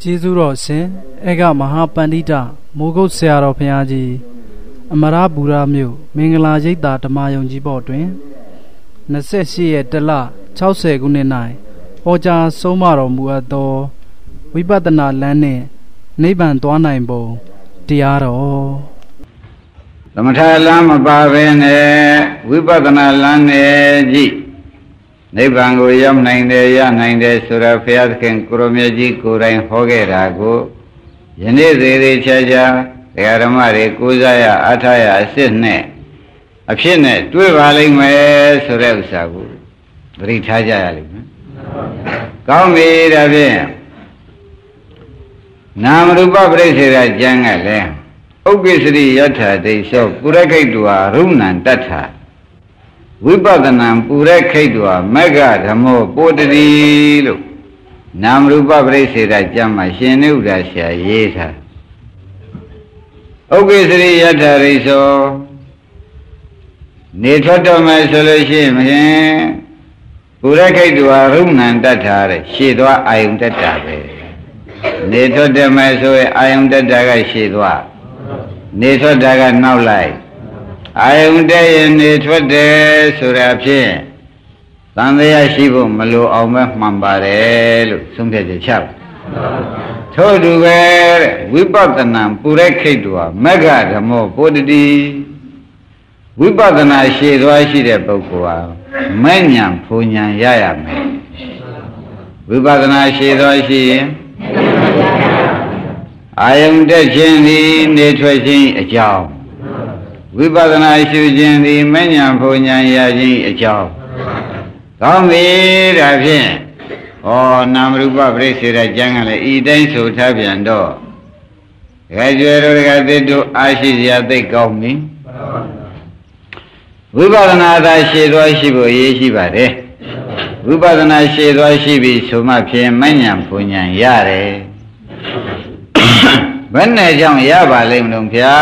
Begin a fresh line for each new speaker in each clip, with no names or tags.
ကျေးဇူးတော်ရှင်အေကမဟာပန္တိတမိုးကုတ်ဆရာတော်ဘုရားကြီးအမရပူရမြို့မင်္ဂလာရိပ်သာဓမ္မယုံကြီးပေါ်တွင်28ရက်တလ60ခုနှစ်၌ဟောကြားဆုံးမတော်မူအပ်သောဝိပဿနာလမ်းနှင့်နိဗ္ဗာန်သွားနိုင်ပုံတရားတော်
သမထလမ်းမပါဘဲနဲ့ဝိပဿနာလမ်းနဲ့ကြည့်နိဗ္ဗာန်ကိုရောက်နိုင်တယ်ရနိုင်တယ်ဆိုတော့ဘုရားသခင်ကိုရမြတ်ကြီးကိုယ်တိုင်ဟောခဲ့တာကိုယနေ့သေးသေးချာချာတရားဓမ္မတွေကိုးစားရအားထားရအစစ်နဲ့အဖြစ်နဲ့တွေ့ပါလိမ့်မယ်ဆိုတဲ့ဥစ္စာကိုသတိထားကြရလိမ့်မယ်။ကောင်းပြီဒါဖြင့်နာမရူပပရိစ္ဆေဒကျမ်းကလည်းဥက္ကိစ္စရိယထာဒိသောပုရခိတ်တုဟာရုဏံတတ္ထာဝိပဿနာပုရခိတ်တုဟာမဂ္ဂဓမ္မောပိုတတိလို့နာမရူပပရိစ္ဆေဒကျမ်းမှာရှင်နိဥဒ္ဒါဆရာရေးထားဥက္ကိစ္စရိယထာဒိသောနေထွက်တော်မယ်ဆိုလို့ရှိရင်ပုရခိတ်တုဟာရုဏံတတ္ထာတဲ့ရှေ့သွားအာယုန်တတ္တာပဲနေထွက်တယ်မယ်ဆိုရင်အာယုန်တတ္တာကရှေ့သွားနေထွက်တာကနောက်လိုက်အာယုန်တည်းရင်နေထွက်တယ်ဆိုတဲ့အဖြစ်သံတရားရှိဖို့မလိုအောင်ပဲမှန်ပါတယ်လို့ဆုံးဖြတ်ချက်ချပါထို့တူပဲတဲ့ဝိပဿနာပုရခိတ်တုဟာမဂ္ဂဓမ္မောပိုတတိဝိပဿနာရှည်သွားရှိတဲ့ပုဂ္ဂိုလ်ဟာမဲ့ညာဖူညာရရမယ်ဝိပဿနာရှည်သွားရှိရင်အာယုန်တက်ခြင်းသည်နေထွက်ခြင်းအကြောင်းဝိပဿနာရှုခြင်းသည်မဲ့ညာဖူညာရခြင်းအကြောင်းကောင်းပြီဒါဖြင့်ဩနာမရူပပရိစ္ဆေဒကျမ်းကလည်းဤတိုင်းဆိုထားပြန်တော့ဒကာကျွယ်တို့ဒကာသစ်တို့အားရှိစရာသိကောင်းပြီဝိပဿနာသာရှည်သွားရှိဖို့အရေးရှိပါတယ်ဝိပဿနာရှည်သွားရှိပြီဆိုမှဖြင့်မဲ့ညာဖူညာရတယ်ဘယ်နဲ့ကြောင့်ရပါလိမ့်မလို့ဗျာ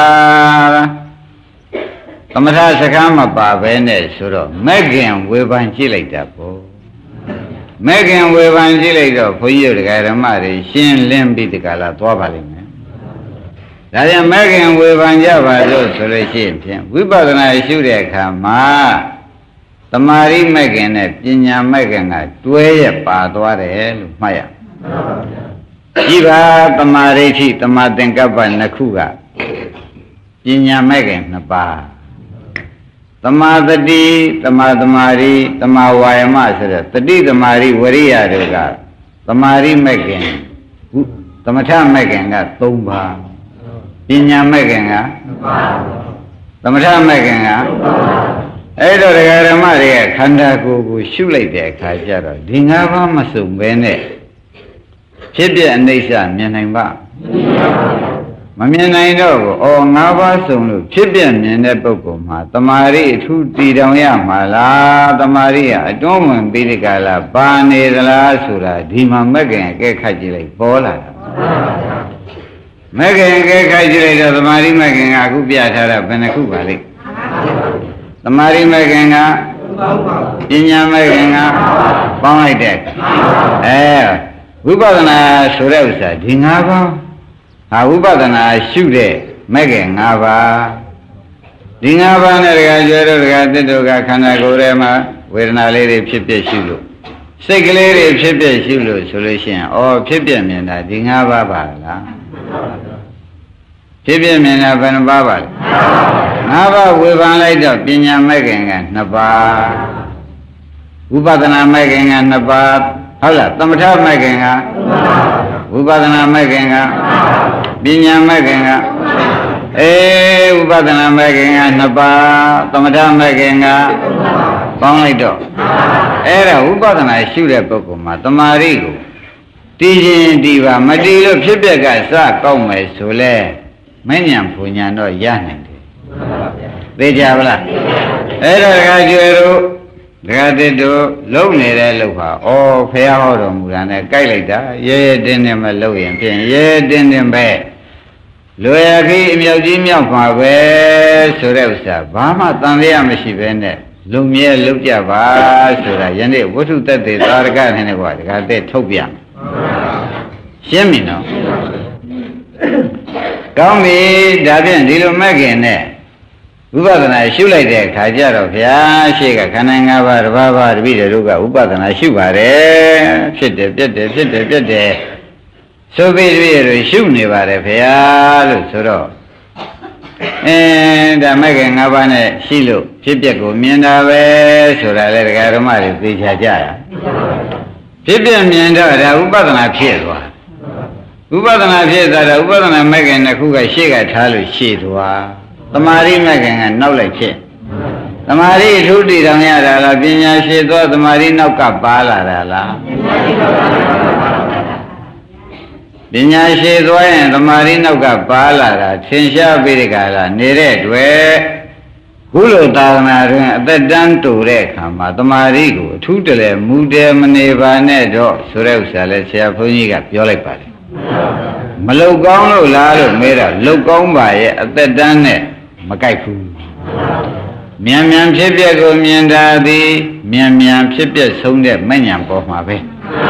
သမထစကားမပါပဲနဲ့ဆိုတော့မဲ့ခင်ဝေဖန်ကြည့်လိုက်တာပေါ့မဲ့ခင်ဝေဖန်ကြည့်လိုက်တော့ဘုန်းကြီးတို့ဓမ္မတွေရှင်းလင်းပြီးဒီကလာသွားပါလိမ့်မယ်ဒါကြောင့်မဲ့ခင်ဝေဖန်ကြပါလို့ဆိုလို့ရှိရင်ဖြင့်ဝိပဿနာရှုတဲ့အခါမှာတမာရိမဲ့ခင်နဲ့ပညာမဲ့ခင်ကတွဲရပါသွားတယ်လို့မှတ်ရကြည့်ပါတမာရိဋ္ဌိတမာသင်္ကပ္ပနှစ်ခုကပညာမဲ့ခင်နှစ်ပါးတမာတတိတမာသမာဓိတမာဝါယမဆိုတဲ့တတိသမာဓိဝရိယတို့ကတမာရိမဲ့ခင်သမထမဲ့ခင်က3ပါးပညာမဲ့ခင်က2ပါးသမထမဲ့ခင်ကအဲ့တော့ဒကာဓမ္မတွေကခန္ဓာကိုယ်ကိုရှုလိုက်တဲ့အခါကျတော့ဒီ5ပါးမစုံပဲနဲ့ဖြစ်ပြအနိစ္စမြင်နိုင်ပါမမြင်နိုင်တော့ဘူး။၅ပါးစုံလို့ဖြစ်ပြမြင်တဲ့ပုဂ္ဂိုလ်မှာတမာရိအထူးတည်တောင်ရမှာလားတမာရိကအတွန်းဝင်ပြီးဒီကလာပါနေသလားဆိုတာဒီမှာမက်ကင်အကဲခတ်ကြည့်လိုက်ပေါ်လာတာ။မက်ကင်အကဲခတ်ကြည့်လိုက်တော့တမာရိမက်ကင်ကအခုပြထားတာဘယ်နှခုပါလိမ့်။တမာရိမက်ကင်ကပညာမက်ကင်ကပေါင်းလိုက်တဲ့ဝိပဿနာဆိုတဲ့ဥစ္စာဒီ၅ပါးဟာဝိပဿနာရှုတဲ့မဲ့ခင်၅ပါးဒီ၅ပါးနဲ့တကယ်ကျွဲတို့တကယ်တစ်တို့ကခန္ဓာကိုယ်ထဲမှာဝေဒနာလေးတွေဖြစ်ပြရှုလို့စိတ်ကလေးတွေဖြစ်ပြရှုလို့ဆိုလို့ရှိရင်ဖြစ်ပြမြင်တာဒီ၅ပါးပါလားဖြစ်ပြမြင်တာဘယ်နှပါးပါလဲ၅ပါးဝေဖန်လိုက်တော့ပညာမဲ့ခင်က2ပါးဝိပဿနာမဲ့ခင်က2ပါးဟုတ်လားသမထမဲ့ခင်ကဝိပဿနာမဲ့ခင်ကပညာမဲ့ခင်ကဝိပဿနာမဲ့ခင်က2ပါးသမထမဲ့ခင်ကပေါင်းလိုက်တော့အဲ့ဒါဝိပဿနာရှုတဲ့ပုဂ္ဂိုလ်မှာတမာရိကိုတည်ခြင်းတည်ပါမတည်လို့ဖြစ်ပျက်ကစကောက်မယ်ဆိုလဲမဉ္ဇဉ်ဘုံညာတော့ရနိုင်တယ်သိကြပါလားအဲ့ဒါကကျွယ်တို့ဒကာတစ်တို့လုံနေတဲ့လုံဟာဖះဟောတော်မူတာနဲ့ကြိုက်လိုက်တာရဲရဲတင်းတင်းပဲလုံရင်ဖြင့်ရဲတင်းတင်းပဲလွယ်ခီးအမြောက်ကြီးမြောက်မှာပဲဆိုတဲ့ဥစ္စာဘာမှတန်လျာမရှိပဲနဲ့လုံမြဲလုံကြပါဆိုတာယနေ့ဝတ္ထုတ္တေသာရကနဲ့ကွာဒကာတစ်ထုတ်ပြရှင်းပြီနော်ကောင်းပြီဒါဖြင့်ဒီလိုမဲ့ခင်နဲ့ဝိပဿနာရှုလိုက်တဲ့အခါကျတော့ဗျာရှေ့ကခန္ဓာ၅ပါးတစ်ပါးပါးတပိတို့ကဝိပဿနာရှုပါတယ်ဖြစ်တယ်ပြက်တယ်ဖြစ်တယ်ပြက်တယ်ဆိုပြီးတပိတို့ရှုနေပါတယ်ဗျာလို့ဆိုတော့ဒါမဲ့ခင်၅ပါးနဲ့ရှိလို့ဖြစ်ပျက်ကိုမြင်တာပဲဆိုတာလေဒကာဓမ္မတွေသိချကြရဖြစ်ပျက်မြင်တော့ဒါဥပဒနာဖြစ်သွားဥပဒနာဖြစ်သွားတော့ဥပဒနာမဲ့ခင်တစ်ခုကရှေ့ကထားလို့ရှေ့သွားသမာဓိမဲ့ခင်ကနောက်လိုက်ဖြစ်သမာဓိထုတည်တော်ရတာလားပညာရှေ့သွားသမာဓိနောက်ကပါလာတာလားပညာရှည်သွားရင်သမာဓိနောက်ကပါလာတာသင်ရှားပြီးဒီကလာနေတဲ့တွေ့ခုလိုသာသနာတွင်အသက်တန်းတူတဲ့အခါမှာသမာဓိကိုအထူးတလဲမူတယ်မနေပါနဲ့တော့ဆိုတဲ့ဥစ္စာလဲဆရာဘုန်းကြီးကပြောလိုက်ပါတယ်မလုတ်ကောင်းလို့လားလို့မေးတော့လုတ်ကောင်းပါရဲ့အသက်တန်းနဲ့မကိုက်ဘူးမြန်မြန်ဖြစ်ပျက်ကိုမြင်တာသည်မြန်မြန်ဖြစ်ပျက်ဆုံးတဲ့မဉ္ဇဉ်ပေါ်မှာပဲ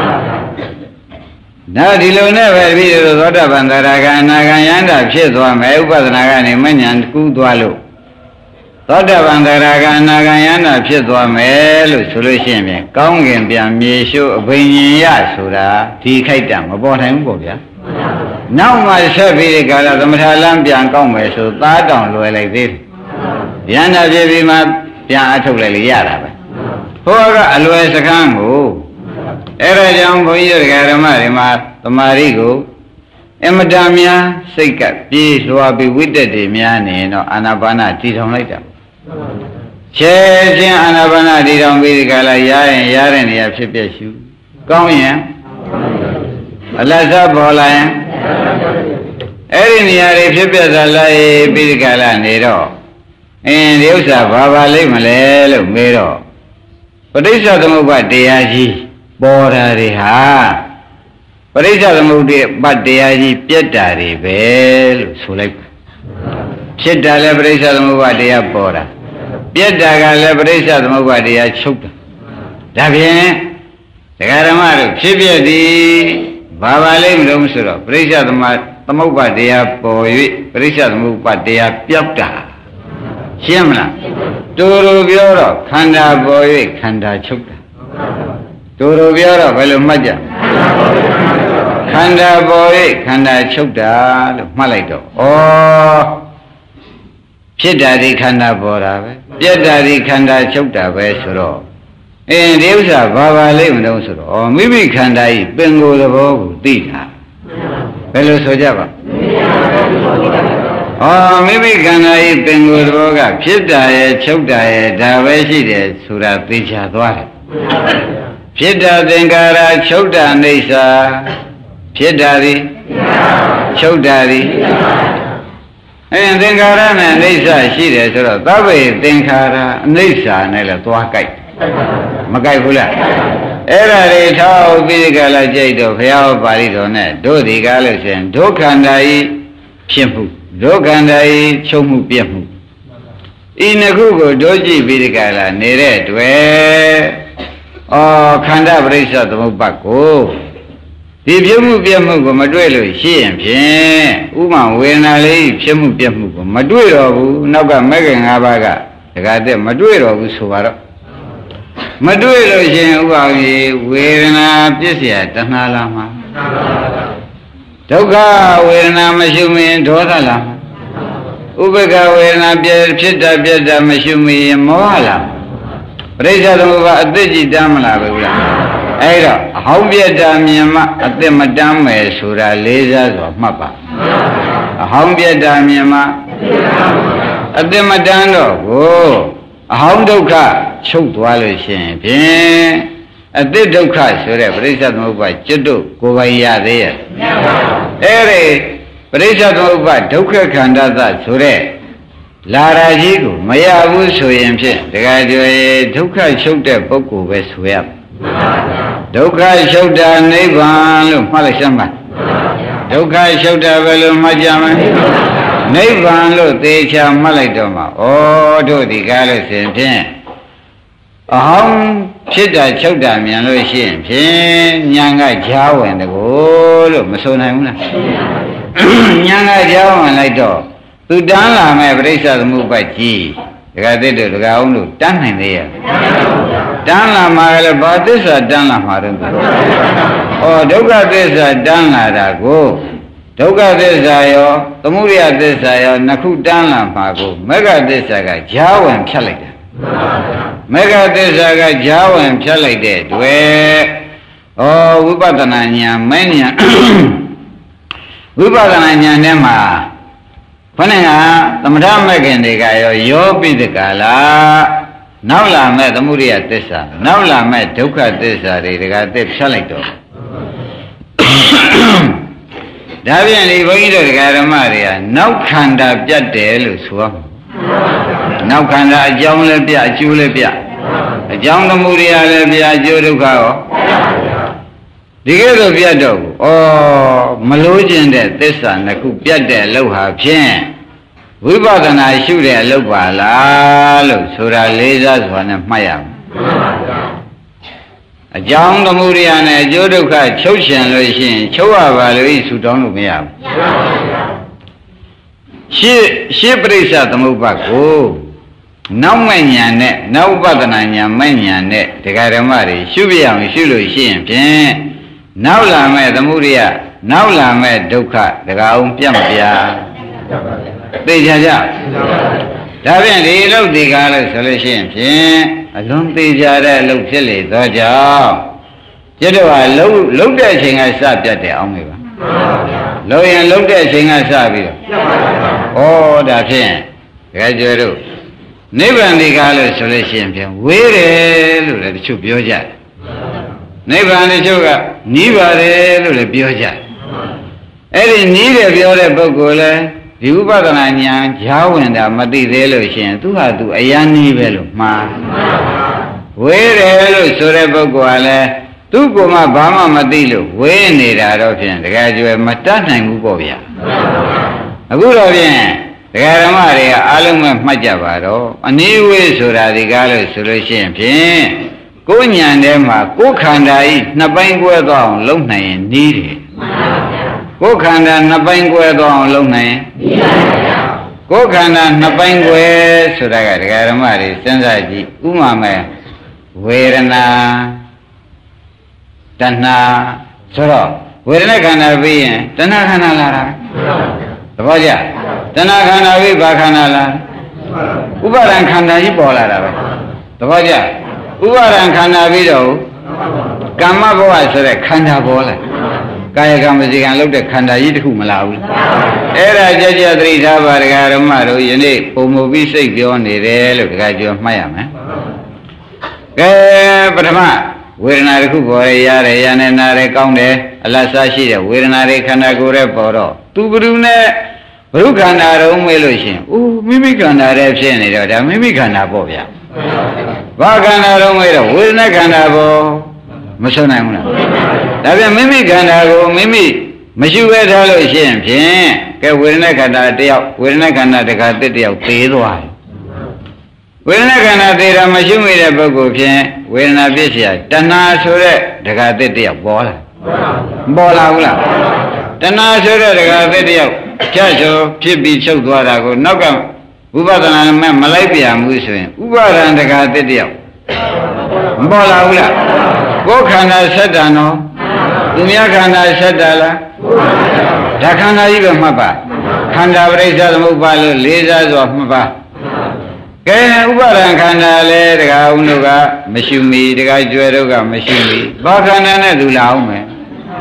နောက်ဒီလိုနဲ့ပဲပြီးတော့သောတာပန်သရဂံအနာဂံယန္တာဖြစ်သွားမယ်ဥပဒနာကနေမဉ္ဇဉ်ကူးသွားလို့သောတာပန်သရဂံအနာဂံယန္တာဖြစ်သွားမယ်လို့ဆိုလို့ရှိရင်ပြန်ကောင်းကင်ပြန်မြေရှိုးအဘိညာဉ်ရဆိုတာဒီခိုက်တံမပေါ်နိုင်ဘူးပေါ့ဗျာနောက်မှဆက်ပြီးဒီကာလသမထလမ်းပြန်ကောက်မယ်ဆိုသားတောင်လွယ်လိုက်သေးတယ်ယန္တာဖြစ်ပြီးမှပြန်အထုတ်လိုက်လေရတာပဲဟောကအလွယ်စကမ်းကိုအဲ့ဒါကြောင့်ဘုန်းကြီးတို့ဓမ္မတွေမှာသမာဓိကိုအမတန်များစိတ်ကပြေးလွှာပြီးဝိတ္တတွေများနေတော့အာနာပါနတည်ထောင်လိုက်တာချဲချင်းအာနာပါနတည်ထောင်ပြီးဒီကလာရရင်ရတဲ့နေရာဖြစ်ပြရှုကောင်းရင်အလတ်စားပေါ်လာရင်အဲ့ဒီနေရာတွေဖြစ်ပြစားလိုက်ပြီးဒီကလာနေတော့ဒီဥစ္စာဘာပါလိမ့်မလဲလို့မေးတော့ပဋိစ္စသမုပ္ပါတရားကြီးပေါ်တာတွေဟာပရိစ္ဆေသမုဒ္ဒေပတ်တရားကြီးပြက်တာတွေပဲလို့ဆိုလိုက်ပါဖြစ်တာလည်းပရိစ္ဆေသမုပ္ပါတရားပေါ်တာပြက်တာကလည်းပရိစ္ဆေသမုပ္ပါတရားချုပ်တာဒါဖြင့်ဒကာဓမ္မတို့ဖြစ်ပြသည်ဘာပါလိမ့်မလို့ဆိုတော့ပရိစ္ဆေသမုပ္ပါတရားပေါ်၍ပရိစ္ဆေသမုပ္ပါတရားပြောက်တာရှင်းမလားတူတူပြောတော့ခန္ဓာပေါ်၍ခန္ဓာချုပ်တာတူတူပြောတော့ဘယ်လိုမှတ်ကြခန္ဓာပေါ်၍ခန္ဓာချုပ်တာလို့မှတ်လိုက်တော့ဩဖြစ်တာဒီခန္ဓာပေါ်တာပဲပြက်တာဒီခန္ဓာချုပ်တာပဲဆိုတော့ဒီဥစ္စာဘာပါလိမ့်မလို့ဆိုတော့မိမိခန္ဓာဤပင်ကိုယ်သဘောကိုသိတာဘယ်လိုဆိုကြပါမိမိခန္ဓာဤပင်ကိုယ်သဘောကဖြစ်တာရဲ့ချုပ်တာရဲ့ဒါပဲရှိတယ်ဆိုတာသိချသွားတယ်ဖြစ်တာသင်္ခါရချုပ်တာအိဋ္ဌာဖြစ်တာသည်ချုပ်တာသည်သင်္ခါရနဲ့အိဋ္ဌာရှိတယ်ဆိုတော့သဗ္ဗေသင်္ခါရအိဋ္ဌာနဲ့လည်းသွားကြိုက်မကြိုက်ဘူးလားအဲ့ဒါတွေထောက်ပြီးကြလာကြိတ်တော့ဘုရားပါဠိတော်နဲ့တို့ဒီကားလို့ဆိုရင်ဒုက္ခန္တာဤဖြစ်မှုဒုက္ခန္တာဤချုပ်မှုပြတ်မှုဤနှစ်ခုကိုတို့ကြည့်ပြီးကြလာနေတဲ့တွေ့ခန္ဓာပရိစ္ဆေသမုပ္ပါကိုဒီပြမှုပြမှုကိုမတွေ့လို့ရှိရင်ဖြင့်ဥပမာဝေဒနာလေးဖြစ်မှုပြမှုကိုမတွေ့တော့ဘူးနောက်ကမဂ္ဂင်၅ပါးကတခါတည်းမတွေ့တော့ဘူးဆိုတော့မတွေ့လို့ရှိရင်ဥပမာဝေဒနာပြည့်เสียတဏှာလာမှာဒုက္ခဝေဒနာမရှိမရင်ဒေါသလာမှာဥပ္ပခဝေဒနာဖြစ်တာပြတ်တာမရှိမရင်မောဟလာပရိစ္ဆေသမုပ္ပါအသက်ကြီးတမ်းမလားဘူးလားအဲ့တော့အဟောင်းပြတ်တာမြင်မှအသက်မတမ်းမယ်ဆိုတာလေးစားစွာမှတ်ပါအဟောင်းပြတ်တာမြင်မှအသက်မတမ်းတော့ကိုအဟောင်းဒုက္ခချုပ်သွားလို့ရှိရင်ဖြင့်အသက်ဒုက္ခဆိုတဲ့ပရိစ္ဆေသမုပ္ပါကျွတ်တို့ကိုယ်ပိုင်ရသေးရဲ့အဲ့ဒီပရိစ္ဆေသမုပ္ပါဒုက္ခခန္ဓာသဆိုတဲ့လာရာကြီးကိုမရဘူးဆိုရင်ဖြင့်တခါတည်းဒုက္ခချုပ်တဲ့ပုဂ္ဂိုလ်ပဲဆိုရမယ်ဒုက္ခချုပ်တာနိဗ္ဗာန်လို့မှတ်လိုက်စမ်းပါဒုက္ခချုပ်တာပဲလို့မှတ်ကြမယ်နိဗ္ဗာန်လို့သေချာမှတ်လိုက်တော့မှဩတို့ဒီကားလို့ဆိုရင်ဖြင့်အဟောင်းဖြစ်တာချုပ်တာမြန်လို့ရှိရင်ဖြင့်ညာကကြားဝင်တကိုလို့မဆိုနိုင်ဘူးလားညာကကြားဝင်လိုက်တော့သူတန်းလာမဲ့ပြိဿသမုပ္ပါကြီးဒကာသစ်တို့ဒကာအောင်တို့တန်းနိုင်သေးရဲ့တန်းလာမှာလည်းဘာသစ္စာတန်းလာမှာတော့ဩဒုက္ခသစ္စာတန်းလာတာကိုဒုက္ခသစ္စာရောသမုဒယသစ္စာရောနှစ်ခုတန်းလာမှာကိုမေဃသစ္စာကကြားဝင်ဖြတ်လိုက်တယ်မေဃသစ္စာကကြားဝင်ဖြတ်လိုက်တဲ့တွေ့ဩဝိပဿနာဉာဏ်မဉာဏ်ဝိပဿနာဉာဏ်ထဲမှာခொနဲ့ကသမထမဲ့ခင်တွေကရောပိတကာလနောက်လာမဲ့သမုဒိယသစ္စာနောက်လာမဲ့ဒုက္ခသစ္စာတွေတကသစ်ဖြတ်လိုက်တော့ဒါပြန်ဒီဘုန်းကြီးတို့ဒကာဓမ္မတွေကနောက်ခန္ဓာပြတ်တယ်လို့ဆိုရမှာနောက်ခန္ဓာအကြောင်းလည်းပြအကျိုးလည်းပြအကြောင်းသမုဒိယလည်းပြအကျိုးဒုက္ခရောဒီကဲတော့ပြတ်တော့ဘူးဩမလို့ခြင်းတဲ့သစ္စာနှစ်ခုပြတ်တဲ့အလုပ်ဟာဖြင့်ဝိပဿနာရှုတဲ့အလုပ်ပါလားလို့ဆိုတာလေးစားစွာနဲ့မှတ်ရမယ်အကြောင်းသမုဒိယနဲ့အကျိုးဒုက္ခချုပ်ရှင်လို့ရှိရင်ချုပ်ရပါလို့ဆူတောင်းလို့မရဘူးရှေ့ပြိဿသမုပ္ပါကိုနောက်မဲ့ညာနဲ့နောက်ဥပဒနာညာမဲ့ညာနဲ့ဒကာဓမ္မတွေရှုပြအောင်ရှုလို့ရှိရင်ဖြင့်နောက်လာမဲ့သမုဒိယနောက်လာမဲ့ဒုက္ခဒကာအောင်ပြတ်မပြသိကြကြဒါဖြင့်ဒီလုတ်ဒီကားလို့ဆိုလို့ရှိရင်ဖြင့်အလွန်သေးကြတဲ့အလုပ်ဖြစ်လေသောကြောင့်ပြတ်တော့လှုပ်တဲ့အချိန်ကစပြတ်တယ်အောင်မေပါလှုပ်ရင်လှုပ်တဲ့အချိန်ကစပြီးတော့ဩဒါဖြင့်ဒကာကျွဲတို့နိဗ္ဗာန်ဒီကားလို့ဆိုလို့ရှိရင်ဖြင့်ဝေးတယ်လို့လည်းတချို့ပြောကြတယ်နိဗ္ဗာန်တချို့ကနီးပါတယ်လို့လည်းပြောကြတယ်အဲ့ဒီနီးတယ်ပြောတဲ့ပုဂ္ဂိုလ်လည်းဒီဥပဒနာဉာဏ်ကြားဝင်တာမသိသေးလို့ရှိရင်သူဟာသူအယံနီးပဲလို့မှားဝေးတယ်လို့ဆိုတဲ့ပုဂ္ဂိုလ်ကလည်းသူ့ကိုယ်မှဘာမှမသိလို့ဝေးနေတာတော့ဖြင့်တကယ်ကျွယ်မတတ်နိုင်ဘူးပေါ့ဗျာအခုတော့ဖြင့်ဒကာဓမ္မတွေကအားလုံးပဲမှတ်ကြပါတော့အနည်းဝေးဆိုတာဒီကားလို့ဆိုလို့ရှိရင်ဖြင့်ကိုယ်ဉာဏ်ထဲမှာကိုယ်ခန္ဓာဤနှစ်ပိုင်းကွဲသွားအောင်လုပ်နိုင်ရင်နီးတယ်ကိုယ်ခန္ဓာနှစ်ပိုင်းကွဲသွားအောင်လုပ်နိုင်ရင်ကိုယ်ခန္ဓာနှစ်ပိုင်းကွဲဆိုတာကဒကာဓမ္မတွေစဉ်းစားကြည့်ဥမာမဲ့ဝေဒနာတဏှာဆိုတော့ဝေဒနာခန္ဓာပြီးရင်တဏှာခန္ဓာလာတာသဘောကျတဏှာခန္ဓာပြီးဘာခန္ဓာလာဥပါဒံခန္ဓာကြီးပေါ်လာတာပဲသဘောကျဥပါဒံခန္ဓာပြီးတော့ကမ္မဘဝဆိုတဲ့ခန္ဓာပေါ်လာကာယကံဝစီကံလုပ်တဲ့ခန္ဓာကြီးတစ်ခုမလာဘူးအဲ့ဒါကြကြသတိထားပါဒကာဓမ္မတို့ယနေ့ပုံမူပြီးစိတ်ပြောနေတယ်လို့ဒကာကျော်မှတ်ရမယ်ကဲပထမဝေဒနာတစ်ခုပေါ်ရရတယ်ရနေနာတယ်ကောင်းတယ်အလတ်စားရှိတဲ့ဝေဒနာတွေခန္ဓာကိုယ်ရဲ့ပေါ်တော့သူဘုရုနဲ့ဘုရုခန္ဓာတော့မေးလို့ရှင်မိမိခန္ဓာရဲ့ဖြစ်နေတော့ဒါမိမိခန္ဓာပေါ့ဗျာဘာခန္ဓာတော့မေးတော့ဝေဒနာခန္ဓာပေါ်မဆုံးနိုင်ဘူးလားဒါပြန်မိမိခန္ဓာကိုမိမိမရှိဘဲထားလို့ရှိရင်ဖြင့်ကဲဝေဒနာခန္ဓာတယောက်ဝေဒနာခန္ဓာတခါတစ်တယောက်သေးသွားတယ်ဝေဒနာခန္ဓာသေးတာမရှိမိတဲ့ပုဂ္ဂိုလ်ဖြင့်ဝေဒနာဖြစ်เสียတဏှာဆိုတဲ့တခါတစ်တယောက်ပေါ်လာဘူးလားတဏှာဆိုတဲ့တခါတစ်တယောက်ဖြတ်ဆိုဖြစ်ပြီးချုပ်သွားတာကိုနောက်ကဝိပဿနာနဲ့မလိုက်ပြန်ဘူးဆိုရင်ဥပါဒံတခါတစ်တယောက်မပေါ်လာဘူးလားကိုယ်ခန္ဓာဆက်တာနော်သူများခန္ဓာဆက်တာလားဒါခန္ဓာကြီးပဲမှတ်ပါခန္ဓာပရိစ္ဆေသမုပ္ပါလို့လေးစားစွာမှတ်ပါကဲဥပါဒံခန္ဓာလဲတခါဦးတို့ကမရှိမီတခါကျွဲတို့ကမရှိမီဘာခန္ဓာနဲ့သူလာအောင်မယ်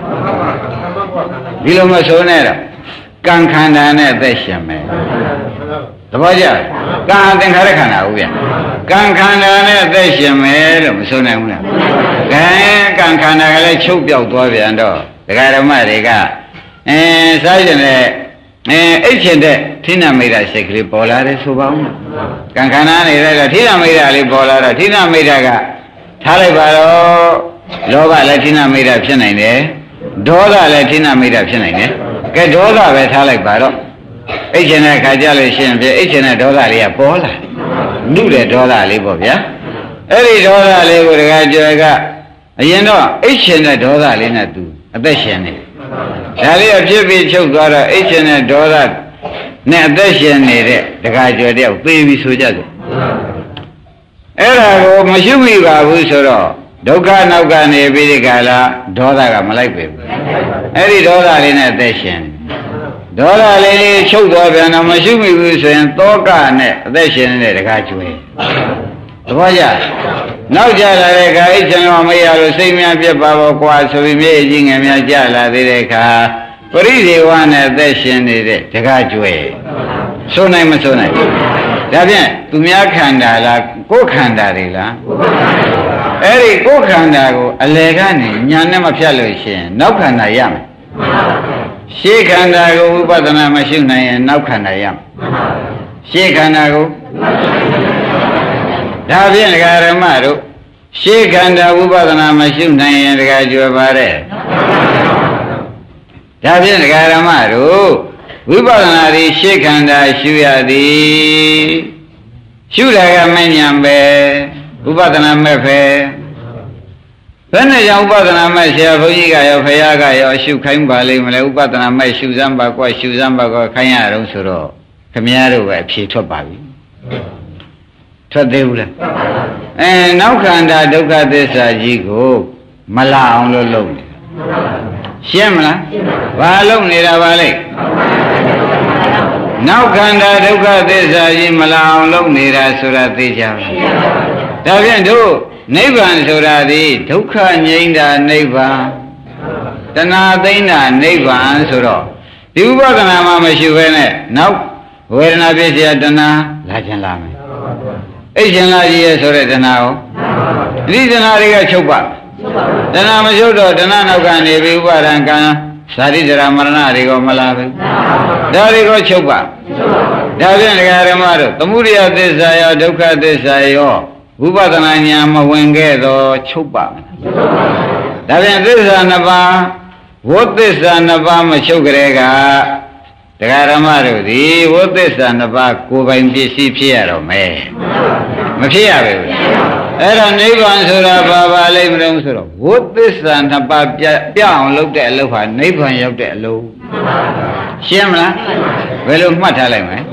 ဒီလိုမဆိုနဲ့တော့ကံခန္ဓာနဲ့အသက်ရှင်မယ်သဘောကျကံသင်္ခါရခန္ဓာဟုတ်ဗျကံခန္ဓာနဲ့အသက်ရှင်မယ်လို့မဆိုနိုင်ဘူးလားကံခန္ဓာကလည်းချုပ်ပြောက်သွားပြန်တော့ဒကာဓမ္မတွေကစားကျင်တဲ့အိတ်ချင်တဲ့ထိဏမိတ်တာစိတ်ကလေးပေါ်လာတယ်ဆိုပါဦးကံခန္ဓာနေတဲ့ထိဏမိတ်တာလေးပေါ်လာတော့ထိဏမိတ်တာကထားလိုက်ပါတော့လောဘလည်းထိဏမိတ်တာဖြစ်နိုင်တယ်ဒေါသလည်းထိဏမိတ်တာဖြစ်နိုင်တယ်ကဲဒေါသပဲထားလိုက်ပါတော့အိတ်ချင်တဲ့ခါကြလို့ရှိရင်ပြအိတ်ချင်တဲ့ဒေါသလေးကပေါ်လာနုတဲ့ဒေါသလေးပေါ့ဗျာအဲ့ဒီဒေါသလေးကိုတခါကျွယ်ကအရင်တော့အိတ်ရှင်တဲ့ဒေါသလေးနဲ့သူအသက်ရှင်နေဒါလေးအဖြစ်ပြီးချုပ်သွားတော့အိတ်ရှင်တဲ့ဒေါသနဲ့အသက်ရှင်နေတဲ့တခါကျွယ်တယောက်သေပြီဆိုကြတယ်အဲ့ဒါကိုမရှိမိပါဘူးဆိုတော့ဒုက္ခနောက်ကနေပြီးဒီကလာဒေါသကမလိုက်ပဲဘူးအဲ့ဒီဒေါသလေးနဲ့အသက်ရှင်ဒေါသလေးချုပ်သွားပြန်တော့မရှိမိဘူးဆိုရင်သောကနဲ့အသက်ရှင်နေတဲ့တခါကျွယ်သဘောကျနောက်ကြလာတဲ့ခါအိတ်ချင်တော့မရလို့စိတ်များပြက်ပါဘောကွာဆိုပြီးမြေကြီးငယ်များကြလာသေးတဲ့ခါပရိဒေဝနဲ့အသက်ရှင်နေတဲ့တကားကျွဲဆိုနိုင်မဆိုနိုင်ဒါဖြင့်သူများခန္ဓာလားကိုယ်ခန္ဓာတွေလားအဲ့ဒီကိုယ်ခန္ဓာကိုအလေကနေညာနဲ့မဖြတ်လို့ရှိရင်နောက်ခန္ဓာရမယ်ရှေးခန္ဓာကိုဝိပဿနာမရှိနိုင်ရင်နောက်ခန္ဓာရမယ်ရှေးခန္ဓာကိုဒါဖြင့်ဒကာရမတို့ရှေးခန္ဓာဝိပဿနာမရှိနိုင်ရင်ဒကာကျွယ်ပါတဲ့ဒါဖြင့်ဒကာရမတို့ဝိပဿနာဒီရှေးခန္ဓာရှုရသည်ရှုတာကမဉ္ဇဉ်ပဲဝိပဿနာမဲ့ပဲဘယ်နဲ့ကြောင့်ဥပဒနာမဲ့ဆရာဘုန်းကြီးကရောဖရာကရောရှုခိုင်းပါလိမ့်မလဲဥပဒနာမဲ့ရှုစမ်းပါကွာရှုစမ်းပါကွာခိုင်းရတော့ဆိုတော့ခမည်းတော်ပဲအဖြေထွက်ပါပြီထွက်သေးဘူးလားနောက်ခန္ဓာဒုက္ခသစ္စာကြီးကိုမလာအောင်လို့လုပ်နေရှင်းမလားဘာလုပ်နေတာပါလဲနောက်ခန္ဓာဒုက္ခသစ္စာကြီးမလာအောင်လုပ်နေတာဆိုတာသိကြပါဒါဖြင့်တို့နိဗ္ဗာန်ဆိုတာဒီဒုက္ခငြိမ်းတာနိဗ္ဗာန်တဏှာသိမ်းတာနိဗ္ဗာန်ဆိုတော့ဒီဥပဒနာမှမရှိဘဲနဲ့နောက်ဝေဒနာဖြစ်เสียတဏှာလာခြင်းလာမယ်အိတ်ရှင်လာကြီးရဲ့ဆိုတဲ့တဏှာကိုဒီတဏှာတွေကချုပ်ပါတဏှာမချုပ်တော့တဏှာနောက်ကနေပြီးဥပါဒံကံဇာတိဇရာမရဏတွေကိုမလာဘူးဒါတွေကိုချုပ်ပါဒါဖြင့်ဒကာရမတို့သမုဒိယသစ္စာရောဒုက္ခသစ္စာရောဝိပဿနာဉာဏ်မဝင်ခဲ့တော့ချုပ်ပါမယ်ဒါဖြင့်သစ္စာနှစ်ပါးဝိသစ္စာနှစ်ပါးမချုပ်ကြတဲ့ကဒကာရမတို့ဒီဝိသစ္စာနှစ်ပါးကိုယ်ပိုင်ပစ္စည်းဖြစ်ရတော့မယ်မဖြစ်ရဘူးအဲ့တော့နိဗ္ဗာန်ဆိုတာဘာပါလိမ့်မလို့ဆိုတော့ဝိသစ္စာနှစ်ပါးပြအောင်လုပ်တဲ့အလုပ်ဟာနိဗ္ဗာန်ရောက်တဲ့အလုပ်ရှင်းမလားဘယ်လိုမှတ်ထားလိုက်မလဲ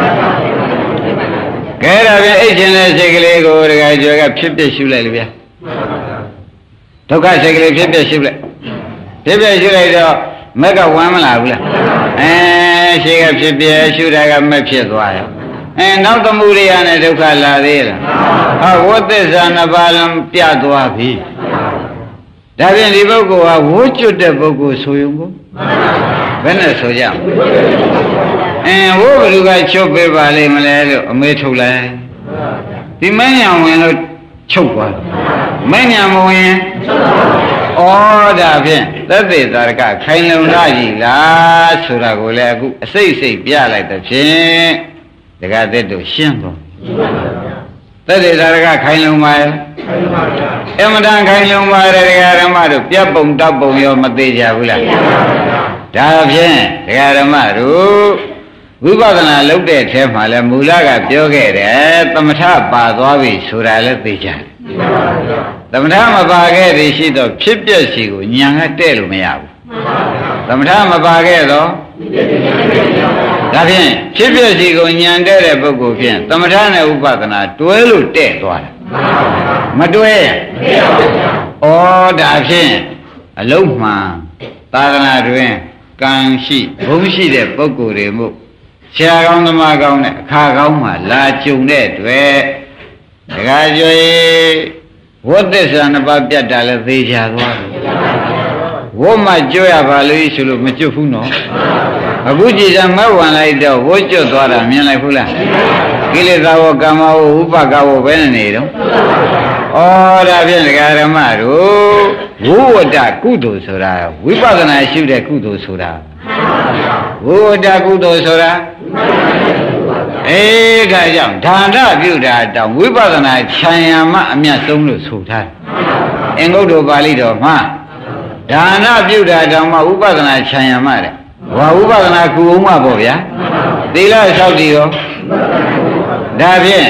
ကဲဒါပြန်အိတ်ခြင်းတဲ့စိတ်ကလေးကိုတခါကျော်ကဖြစ်ဖြစ်ရှုလိုက်လေဗျာဒုက္ခစိတ်ကလေးဖြစ်ဖြစ်ရှုလိုက်ဖြစ်ဖြစ်ရှုလိုက်တော့မက်ကဝမ်းမလာဘူးလားရှိကဖြစ်ဖြစ်ရှုတာကမက်ဖြစ်သွားရောနောက်သမုဒိယနဲ့ဒုက္ခလာသေးလားဝိသစ္စာနှစ်ပါးလုံးပြသွားပြီဒါဖြင့်ဒီပုဂ္ဂိုလ်ဟာဝိကျွတ်တဲ့ပုဂ္ဂိုလ်ဆိုရုံကိုဘယ်နဲ့ဆိုကြမလဲဝိဘလူကချုပ်ပေးပါလိမ့်မလဲလို့အမေးထုတ်လိုက်ဒီမဉ္ဇဉ်ဝင်လို့ချုပ်သွားမဉ္ဇဉ်မဝင်ဩဒါဖြင့်သတ္တေသာရကခိုင်လုံလာကြီးလားဆိုတာကိုလည်းအခုအစိတ်စိတ်ပြလိုက်တဲ့ဖြင့်ဒကာသက်တို့ရှင်းသွားသတ္တေသာရကခိုင်လုံပါရဲ့အမတန်ခိုင်လုံပါတယ်ဒကာဓမ္မတို့ပြတ်ပုံတောက်ပုံရောမသေးကြဘူးလားဒါဖြင့်ဒကာဓမ္မတို့ဝိပဿနာလုပ်တဲ့ထဲမှာလဲမူလကပြောခဲ့တယ်သမထပါသွားပြီဆိုတာလဲသိကြတယ်သမထမပါခဲ့သည်ရှိတော့ဖြစ်ပျက်စီကိုဉာဏ်ကတဲ့လို့မရဘူးသမထမပါခဲ့တော့ဒါဖြင့်ဖြစ်ပျက်စီကိုဉာဏ်တဲ့ပုဂ္ဂိုလ်ဖြင့်သမထနဲ့ဥပဒနာတွဲလို့တဲ့သွားတာမတွဲရဩဒါဖြင့်အလုံးမှန်သာသနာတွင်ကံရှိဘုံရှိတဲ့ပုဂ္ဂိုလ်တွေမို့ဆရာကောင်းသမားကောင်းနဲ့အခါကောင်းမှလာကြုံတဲ့တွေ့ဒကာကျွေဝိသစ္စာနှစ်ပါးပြတ်တာလည်းသေချာသွားတယ်ဝိမှကျွရပါလို့ဆိုလို့မကျွတ်ဘူးနော်အခုကြည်စံမဝင်လိုက်တော့ဝိကျွတ်သွားတာမြင်လိုက်ဘူးလားကိလေသာဝကမ္မဝဥပကဝဘယ်နဲ့နေတော့ဩဒါဖြင့်ဒကာရမတို့ဝိဝတ္တကုသိုလ်ဆိုတာဝိပဿနာရှုတဲ့ကုသိုလ်ဆိုတာဝိဝတ္တကုသိုလ်ဆိုတာဒါကြောင့်ဒါနပြုတာတောင်ဝိပဿနာခြံရမအမြတ်ဆုံးလို့ဆိုထားတယ်အင်္ဂုတ္တပါဠိတော်မှာဒါနပြုတာတောင်မှဝိပဿနာခြံရမတဲ့ဘာဝိပဿနာကုအောင်မှာပေါ့ဗျာသီလဆောက်တည်ရောဒါဖြင့်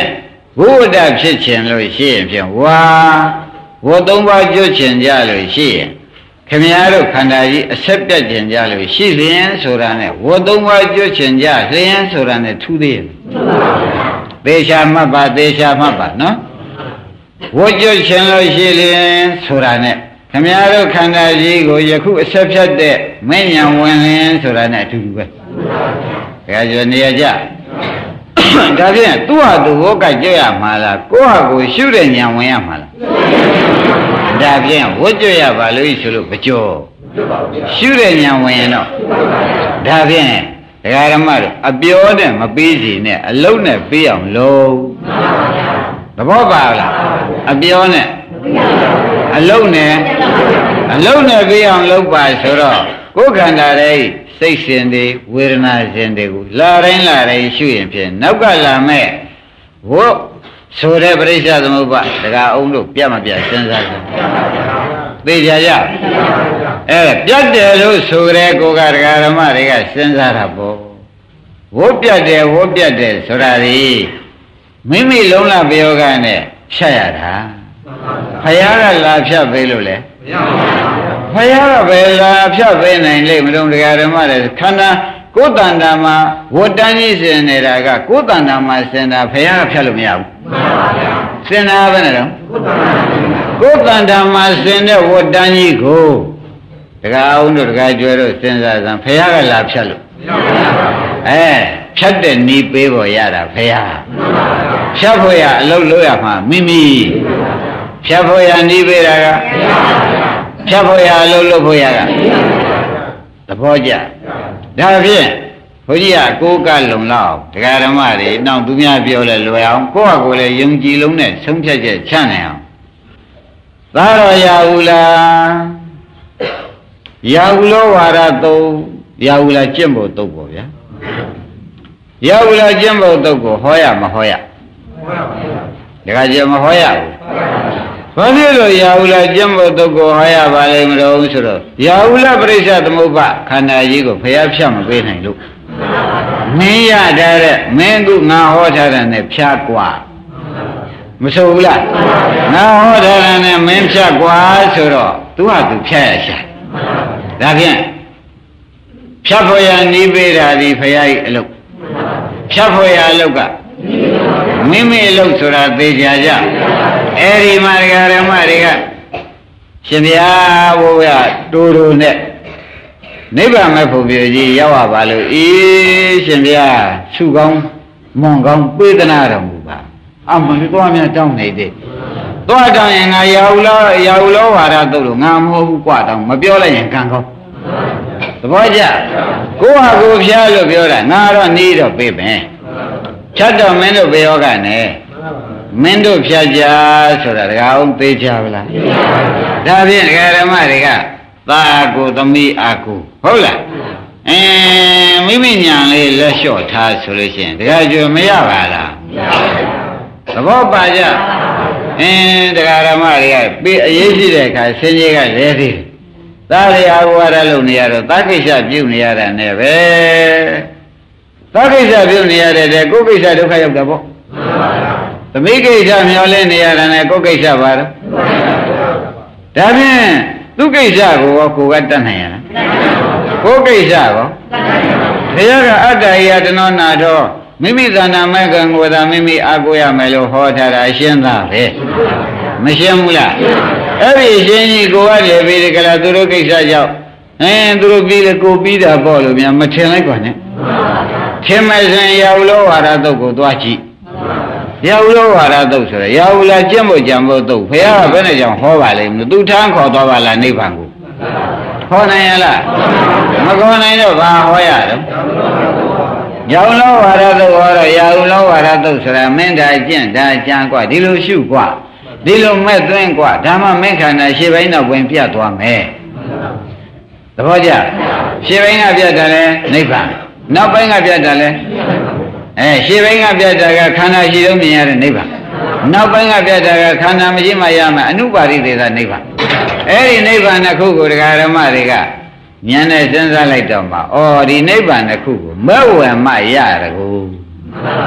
ဘုဒ္ဓဖြစ်ခြင်းလို့ရှိရင်ဖြင့်ဝါဝတ်သုံးပါးကျွတ်ခြင်းကြလို့ရှိရင်ခင်ဗျားတို့ခန္ဓာကြီးအဆက်ပြတ်ခြင်းကြလို့ရှိလျင်ဆိုတာနဲ့ဝတ်သုံးပါးကျွတ်ခြင်းကြလျင်ဆိုတာနဲ့ထူးသေးရဲ့သေချာမှတ်ပါသေချာမှတ်ပါနော်ဝတ်ကျွတ်ခြင်းလို့ရှိလျင်ဆိုတာနဲ့ခင်ဗျားတို့ခန္ဓာကြီးကိုယခုအဆက်ဖြတ်တဲ့မဉ္ဇဉ်ဝင်လင်ဆိုတာနဲ့အတူတူပဲဒါကြောင့်နေရာကြဒါဖြင့်သူ့ဟာသူဝတ်ကကြွရမှာလားကိုယ့်ဟာကိုရှုတဲ့ဉာဏ်ဝင်ရမှာလားဒါဖြင့်ဝတ်ကြွရပါလို့ဆိုလို့မကြောရှုတဲ့ဉာဏ်ဝင်ရင်တော့ဒါဖြင့်ဒကာဓမ္မတို့အပြောနဲ့မပြီးစီနဲ့အလုံးနဲ့ပြီးအောင်လုပ်သဘောပါလားအပြောနဲ့အလုံးနဲ့ပြီးအောင်လုပ်ပါဆိုတော့ကိုယ်ခန္ဓာရဲ့စိတ်ရှင်တွေဝေဒနာရှင်တွေကိုလာတိုင်းရှုရင်ဖြင့်နောက်ကလာမဲ့ဝတ်ဆိုတဲ့ပရိစ္ဆေသမုပ္ပါဒကာအောင်တို့ပြတ်မပြတ်စဉ်းစားကြသိကြကြပြတ်တယ်လို့ဆိုကြတဲ့ကိုကဒကာဓမ္မတွေကစဉ်းစားတာပေါ့ဝတ်ပြတ်တယ်ဆိုတာဒီမိမိလုံးလာပြောကနဲ့ဖြတ်ရတာဖယားကလာဖြတ်ပေးလို့လေမရပါဘူးဖယားကပဲလာဖြတ်ပေးနိုင်လိမ့်မလို့ဒကာဓမ္မတွေခန္ဓာကိုယ်တန်တာမှာဝတ္တန်ကြီးစင်နေတာကကိုယ်တန်တာမှာစင်တာဖယားကဖြတ်လို့မရဘူးစင်တာပဲနဲ့တော့ကိုယ်တန်တာမှာစင်တဲ့ဝတ္တန်ကြီးကိုဒကာအောင်တို့ဒကာကျွဲတို့စဉ်းစားစမ်းဖယားကလာဖြတ်လို့ဖြတ်တဲ့နီးပေးပေါ်ရတာဖယားဖြတ်ဖို့ရအလုပ်လုပ်ရမှာမိမိဖြတ်ဖို့ရနီးပေးတာကဖြတ်ဖို့ရအလုပ်လုပ်ဖို့ရကသဘောကျဒါဖြင့်ဘုန်းကြီးကကိုယ်ကလုံလောက်ဒကာဓမ္မတွေနောက်သူများပြောလဲလွယ်အောင်ကိုယ့်ဟာကိုယ်လည်းယုံကြည်လုံးနဲ့ဆုံးဖြတ်ချက်ချနိုင်အောင်သာတော်ရဘူးလားရဘူးလို့ဝါရသုံးရဘူးလားကျင့်ဖို့တုတ်ပေါ့ဗျာရဘူးလားကျင့်ဖို့တုတ်ကိုဟောရမဟောရဒကာကျမဟောရဘူးဘာဖြစ်လို့ရာဟုလကျင့်ဖို့တုတ်ကိုဟောရပါလိမ့်မလို့ဆိုတော့ရာဟုလပရိစ္ဆေသမုပ္ပါခန္ဓာကြီးကိုဖျားဖြတ်မပေးနိုင်လို့မင်းရတဲ့မင်းကငါဟောထားတဲ့နဲ့ဖြတ်กว่าမဆိုဘူးလားငါဟောထားတဲ့နဲ့မင်းဖြတ်กว่าဆိုတော့သူဟာသူဖြတ်ရရှာဒါဖြင့်ဖြတ်ဖို့ရနီးပေးတာဒီဖျားကြီးအလုပ်ဖြတ်ဖို့ရအလုပ်ကမိမိအလုပ်ဆိုတာသိကြကြအဲ့ဒီမှာဒကာဓမ္မတွေကရှင်ဗျာဘုရားတူတူနဲ့နိဗ္ဗာန်မဲ့ဖို့ပြကြီးရောက်ရပါလို့ရှင်ဗျာစုကောင်းမွန်ကောင်းပေးသနာတော်မူပါအမှန်သွားများတောင်းနေတယ်သွားတောင်းရင်ငါရာဟုလောဝါဒတုတ်လို့ငါမဟုတ်ဘူးကွာတောင်းမပြောလိုက်ရင်ကံကောင်းသဘောကျကိုယ့်ဟာကိုယ်ဖျားလို့ပြောတာငါတော့နေတော့ပြေးမယ်ဖြတ်တော်မင်းတို့ဘေယောကနဲ့မင်းတို့ဖြတ်ကြဆိုတာတကားအောင်သေးချပါလားဒါဖြင့်ဒကာဓမ္မတွေကသာကိုသမီးအာကိုဟုတ်လားမိမိညာလေးလက်လျှော့ထားဆိုလို့ရှိရင်ဒကာကျွမရပါလားသဘောပါကြဒကာဓမ္မတွေကပြီးအရေးရှိတဲ့အခါဆင်းရဲကလဲသေးသားရအာဝါဒလုပ်နေရတော့သာကိစ္စပြုနေရတာနဲ့ပဲသာကိစ္စပြုနေရတဲ့ကိုယ်ကိစ္စဒုက္ခရောက်တာပေါ့သမီးကိစ္စမျောလင်းနေရတာနဲ့ကိုယ်ကိစ္စပါတော့ဒါဖြင့်သူကိစ္စကိုကိုယ်ကတတ်နိုင်ရလားကိုယ်ကိစ္စကောဘုရားကအတ္တယတနောနာတော့မိမိသဏ္ဍာန်မဲ့ကံကိုသာမိမိအာကိုရမယ်လို့ဟောထားတာရှင်းသားပဲမရှင်းဘူးလားအဲ့ဒီရှင်းကြီးကိုကလည်းပြီးဒီကလာသူတို့ကိစ္စကြောင့်သူတို့ပြီးလေကိုပြီးတာပေါ့လို့များမထင်လိုက်ပါနဲ့ထင်မယ်ဆိုရင်ရာဟုလောဝါဒတုတ်ကိုသွားကြည့်ရာဟုလောဝါဒတုတ်ဆိုရရာဟုလာကျင့်ဖို့ကြံဖို့တုတ်ဘုရားကဘယ်နဲ့ကြောင့်ဟောပါလိမ့်မလို့သူထမ်းခေါ်သွားပါလားနိဗ္ဗာန်ကိုဟောနိုင်ရလားမခေါ်နိုင်တော့ဘာဟောရတော့ရာဟုလောဝါဒတုတ်ဟောတော့ရာဟုလောဝါဒတုတ်ဆိုတာမင်းဒါကျင့်ဒါကြံกว่าဒီလိုရှုกว่าဒီလိုမဲ့သွင်းกว่าဓမ္မမင်းခန္ဓာရှေ့ပိုင်းတော့ဝင်ပြတ်သွားမယ်သဘောကျရှေ့ပိုင်းကပြတ်တယ်လေနိဗ္ဗာန်နောက်ပိုင်းကပြတ်တယ်လေရှေ့ပိုင်းကပြတ်တာကခန္ဓာရှိတော့မြင်ရတဲ့နိဗ္ဗာန်နောက်ပိုင်းကပြတ်တာကခန္ဓာမရှိမှရမယ်အနုပါရိသေသနိဗ္ဗာန်အဲ့ဒီနိဗ္ဗာန်တစ်ခုကိုဒကာဓမ္မတွေကဉာဏ်နဲ့စဉ်းစားလိုက်တော့မှဩဒီနိဗ္ဗာန်တစ်ခုကိုမဲ့ဝယ်မှရတကူ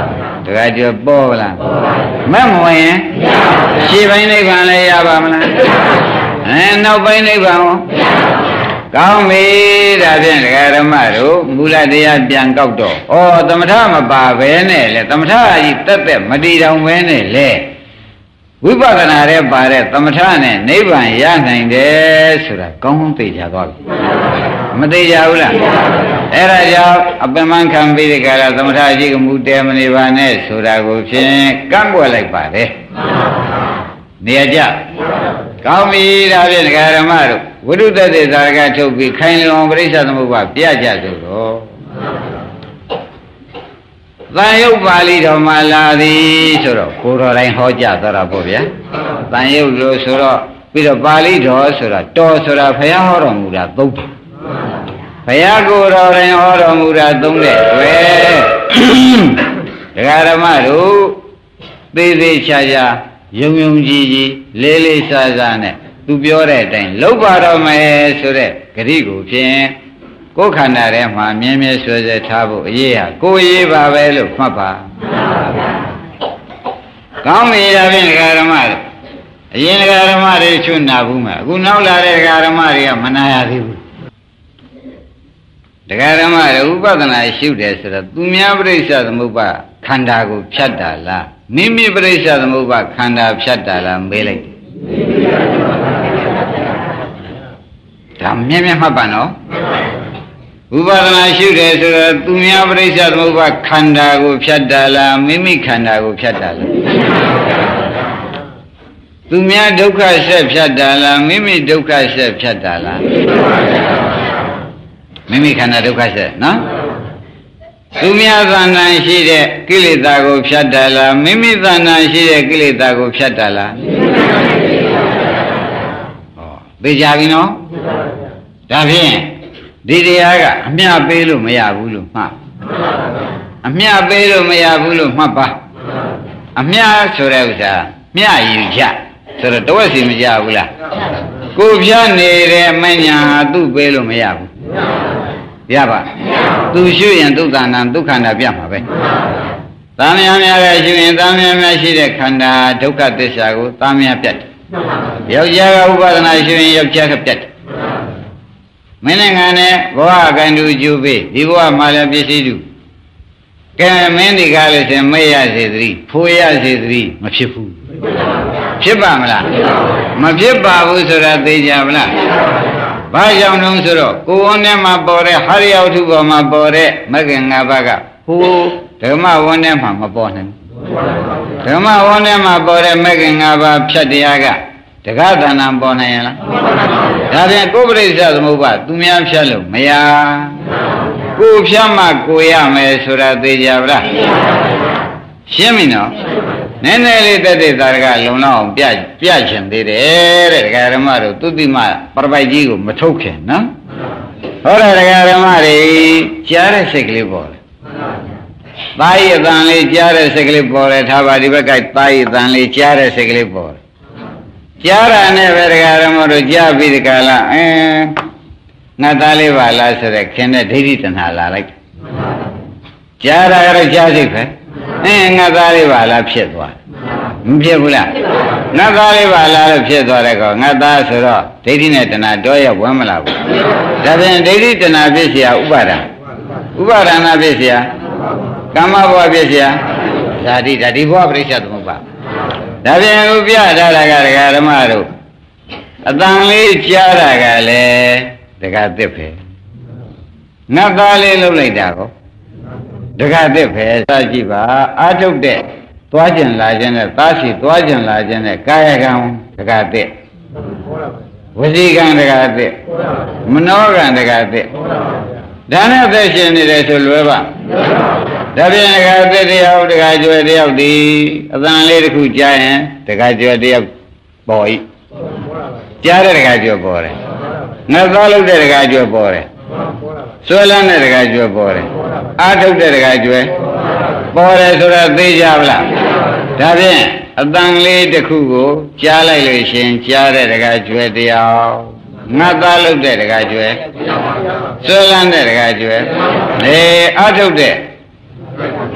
တခါကျွယ်ပေါ်လားမဲ့မဝင်ရင်ရှေ့ပိုင်းနိဗ္ဗာန်လည်းရပါမလားနောက်ပိုင်းနိဗ္ဗာန်ရောကောင်းပြီဒါဖြင့်ဒကာဓမ္မတို့မူလတရားပြန်ကောက်တော့ဩသမထမပါဘဲနဲ့လေသမထကြီးတက်တက်မတည်တော်ဘဲနဲ့လေဝိပဿနာရဲ့ပါတဲ့သမထနဲ့နိဗ္ဗာန်ရနိုင်တယ်ဆိုတာကောင်းကောင်းသိကြသွားပြီမသိကြဘူးလားအဲ့ဒါကြောင့်အပင်မခံပြီးဒီကရသမထကြီးကမူတဲမနေပါနဲ့ဆိုတာကိုဖြင့်ကန့်ကွက်လိုက်ပါတယ်နေရာကြကောင်းပြီဒါဖြင့်ဒကာဓမ္မတို့ဝိတုတ္တေသာရကထုတ်ပြီးခိုင်လုံပရိစ္ဆသမုပ္ပါပြကြဆိုတော့သံယုတ်ပါဠိတော်မှာလာသည်ဆိုတော့ကိုတော်တိုင်းဟောကြားသွားတာပေါ့ဗျာသံယုတ်လို့ဆိုတော့ပြီးတော့ပါဠိတော်ဆိုတာတော်ဆိုတာဘုရားဟောတော်မူတာသုံးတယ်ဘုရားကိုတော်တိုင်းဟောတော်မူတာသုံးတဲ့တွေ့ဒကာဓမ္မတို့သေးသေးချာချာယုံယုံကြည်ကြည်လေးလေးစားစားနဲ့သူပြောတဲ့အတိုင်းလုပ်ပါတော့မယ်ဆိုတဲ့ဂရိကိုဖြင့်ကိုယ်ခန္ဓာထဲမှာမြဲမြဲဆွဲဆွဲထားဖို့အရေးဟာကိုယ်ရေးပါပဲလို့မှတ်ပါကောင်းပြီဒါဖြင့်ဒကာဓမ္မတို့အရင်ဒကာဓမ္မတွေချွတ်နာဘူးမှာအခုနောက်လာတဲ့ဒကာဓမ္မတွေကမနာရသေးဘူးဒကာဓမ္မတွေဥပဒနာရှုတယ်ဆိုတော့သူများပြိဿသမုပ္ပါခန္ဓာကိုဖြတ်တာလားမိမိပြိဿသမုပ္ပါခန္ဓာဖြတ်တာလားမေးလိုက်ဒါမြဲမြဲမှတ်ပါနော်ဥပဒနာရှုတယ်ဆိုတော့သူများပြိဿသမုပ္ပါခန္ဓာကိုဖြတ်တာလားမိမိခန္ဓာကိုဖြတ်တာလားသူများဒုက္ခဆက်ဖြတ်တာလားမိမိဒုက္ခဆက်ဖြတ်တာလားမိမိခန္ဓာဒုက္ခဆက်နော်သူများသဏ္ဍာန်ရှိတဲ့ကိလေသာကိုဖြတ်တာလားမိမိသဏ္ဍာန်ရှိတဲ့ကိလေသာကိုဖြတ်တာလားသိကြပြီနော်ဒါဖြင့်ဒီတရားကအမျှပေးလို့မရဘူးလို့မှတ်အမျှပေးလို့မရဘူးလို့မှတ်ပါအမျှဆိုတဲ့ဥစ္စာမျှယူကြဆိုတော့တဝက်စီမကြဘူးလားကိုဖြတ်နေတဲ့မညာသူ့ပေးလို့မရဘူးရပါသူရှုရင်ဒုက္ခနာဒုက္ခန္တာပြမှာပဲသာမယများကရှုရင်သာမယများရှိတဲ့ခန္ဓာဒုက္ခသစ္စာကိုသာမယပြတ်တယ်ယောက်ျားကဥပဒနာရှုရင်ယောက်ျားကပြတ်တယ်မင်းနဲ့ငါနဲ့ဘဝအကန်တူကျူပေးဒီဘဝမှာလည်းပစ္စည်းတူကဲမင်းဒီကားလို့ရှင်မေ့ရစေသတိဖိုးရစေသတိမဖြစ်ဘူးဖြစ်ပါမလားမဖြစ်ပါဘူးဆိုတာသိကြမလားဘာကြောင့်လဲဆိုတော့ကိုယ်ဝန်းထဲမှာပေါ်တဲ့ဟာရယဝတ္ထုပေါ်မှာပေါ်တဲ့မဂ္ဂင်၅ပါးကဟိုဓမ္မဝန်းထဲမှာမပေါ်နိုင်ဓမ္မဝန်းထဲမှာပေါ်တဲ့မဂ္ဂင်၅ပါးဖြတ်တရားကတက္ကသဏ္ဍာန်ပေါ်နိုင်ရလားဒါဖြင့်ကိုယ်ပရိစ္ဆေသမုပ္ပါသူများဖြတ်လို့မရကိုယ်ဖြတ်မှကိုယ်ရမယ်ဆိုတာသိကြပါလားရှင်းပြီနော်နည်းနည်းလေးတက်တဲ့သာရကလုံလောက်အောင်ပြချင်သေးတယ်တဲ့ဒကာဓမ္မတို့သူတိမပရပိုက်ကြီးကိုမထုတ်ခင်နော်ဟောတဲ့ဒကာဓမ္မတွေကြားတဲ့စိတ်ကလေးပေါ်တယ်သားရည်အတန်လေးကြားတဲ့စိတ်ကလေးပေါ်တယ်ထားပါဒီဘက်ကသားရည်အတန်လေးကြားတဲ့စိတ်ကလေးပေါ်တယ်ကြားတာနဲ့ပဲဒကာဓမ္မတို့ကြားပြီးဒီကလာငါသားလေးပါလားဆိုတဲ့ခင်တဲ့ဒိဋ္ဌိတဏှာလာလိုက်ကြားတာကတော့ကြားစိတ်ပဲငါသားလေးပါလားဖြစ်သွားမဖြစ်ဘူးလားငါသားလေးပါလားလို့ဖြစ်သွားတဲ့ကောငါသားဆိုတော့ဒိဋ္ဌိနဲ့တဏှာတော့ရဝင်မလာဘူးဒါဖြင့်ဒိဋ္ဌိတဏှာဖြစ်เสียဥပါဒံဥပါဒနာဖြစ်เสียကမ္မဘဝဖြစ်เสียဓာတိဒီဘဝပရိစ္ဆေသမုပ္ပါဒါဖြင့်ဥပြထားတာကဒကာဓမ္မတို့အတန်လေးကြားတာကလည်းဒကာသစ်ပဲငါသားလေးလှုပ်လိုက်တာကောဒကာသစ်ပဲစကြည့်ပါအာထုတ်တဲ့သွားကျင်လာခြင်းနဲ့သားရှိသွားကျင်လာခြင်းနဲ့ကာယကံဒကာသစ်ဝစီကံဒကာသစ်မနောကံဒကာသစ်ဒါနဲ့သက်ရှင်နေတယ်ဆိုလွယ်ပါဒါဖြင့်ဒကာသစ်တယောက်ဒကာကျွယ်တယောက်ဒီအတန်လေးတစ်ခုကြားရင်ဒကာကျွယ်တယောက်ပေါ်ဤကြားတဲ့ဒကာကျွယ်ပေါ်တယ်ငါသားလုပ်တဲ့ဒကာကျွယ်ပေါ်တယ်ဆွဲလန်းတဲ့ဒကာကျွယ်ပေါ်တယ်အာထုတ်တဲ့ဒကာကျွယ်ပေါ်တယ်ဆိုတော့သိကြပါလားဒါဖြင့်အတန်လေးတစ်ခုကိုကြားလိုက်လို့ရှင်ကြားတဲ့ဒကာကျွယ်တယောက်ငါသားလုပ်တဲ့ဒကာကျွယ်ဆွဲလန်းတဲ့ဒကာကျွယ်အာထုတ်တဲ့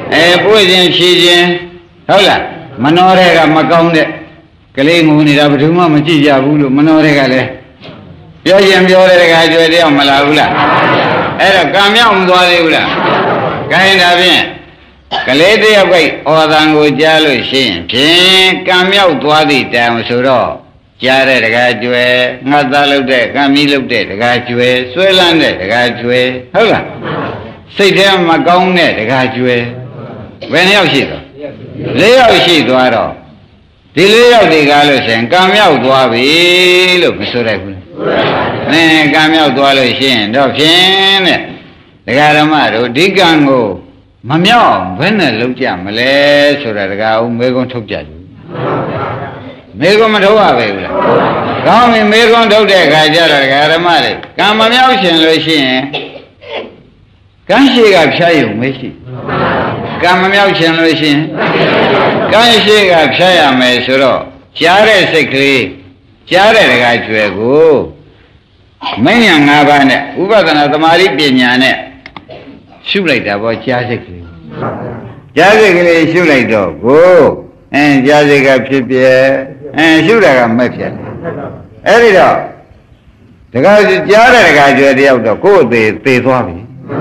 ပွေခြင်းဖြည့်ခြင်းဟုတ်လားမနှောတဲ့ကမကောင်းတဲ့ကလေးငိုနေတာဘယ်သူမှမကြည့်ကြဘူးလို့မနှောတဲ့ကလည်းပြောရင်ပြောတဲ့ကကြွယ်တယောက်မလာဘူးလားအဲ့တော့ကံမြောက်မသွားသေးဘူးလားခိုင်းတာဖြင့်ကလေးတယောက်ကဩသံကိုကြားလို့ရှိရင်ဖြင့်ကံမြောက်သွားသည့်တိုင်ဆိုတော့ကြားတဲ့တကားကျွယ်ငတ်သားလုပ်တဲ့ကံမီးလုပ်တဲ့တကားကျွယ်ဆွဲလန်းတဲ့တကားကျွယ်ဟုတ်လားစိတ်ထဲမကောင်းတဲ့တကားကျွယ်ဘယ်နှယောက်ရှိတော့၄ယောက်ရှိသွားတော့ဒီ၄ယောက်ဒီကားလို့ရှိရင်ကံမြောက်သွားပြီလို့မဆိုလိုက်ဘူးကံမြောက်သွားလို့ရှိရင်တော့ဖြင့်တဲ့ဒကာဓမ္မတို့ဒီကံကိုမမြောက်ဘယ်နဲ့လုံးကြမလဲဆိုတာဒကာဦးမေကွန်းထုတ်ကြတယ်မေကွန်းမထုတ်ရပဲဘူးလားကောင်းပြီမေကွန်းထုတ်တဲ့အခါကျတော့ဒကာဓမ္မတွေကံမမြောက်ရှင်လို့ရှိရင်ကံရှိကဖြတ်ရုံမရှိကံမမြောက်ရှင်လို့ရှိရင်ကံရှိကဖြတ်ရမယ်ဆိုတော့ကြားတဲ့စိတ်ကလေးကြားတဲ့ဒကာကျွယ်ကိုမဉ္ဇဉ်၅ပါးနဲ့ဥပဒနာသမာဓိပညာနဲ့ရှုလိုက်တာပေါ့ကြားစိတ်ကလေးကြားစိတ်ကလေးရှုလိုက်တော့ကိုကြားစိတ်ကဖြစ်ပြရှုတာကမက်ဖြစ်တယ်အဲ့ဒီတော့ဒကာကြားတဲ့ဒကာကျွယ်တယောက်တော့ကိုယ်သေသွားပြီ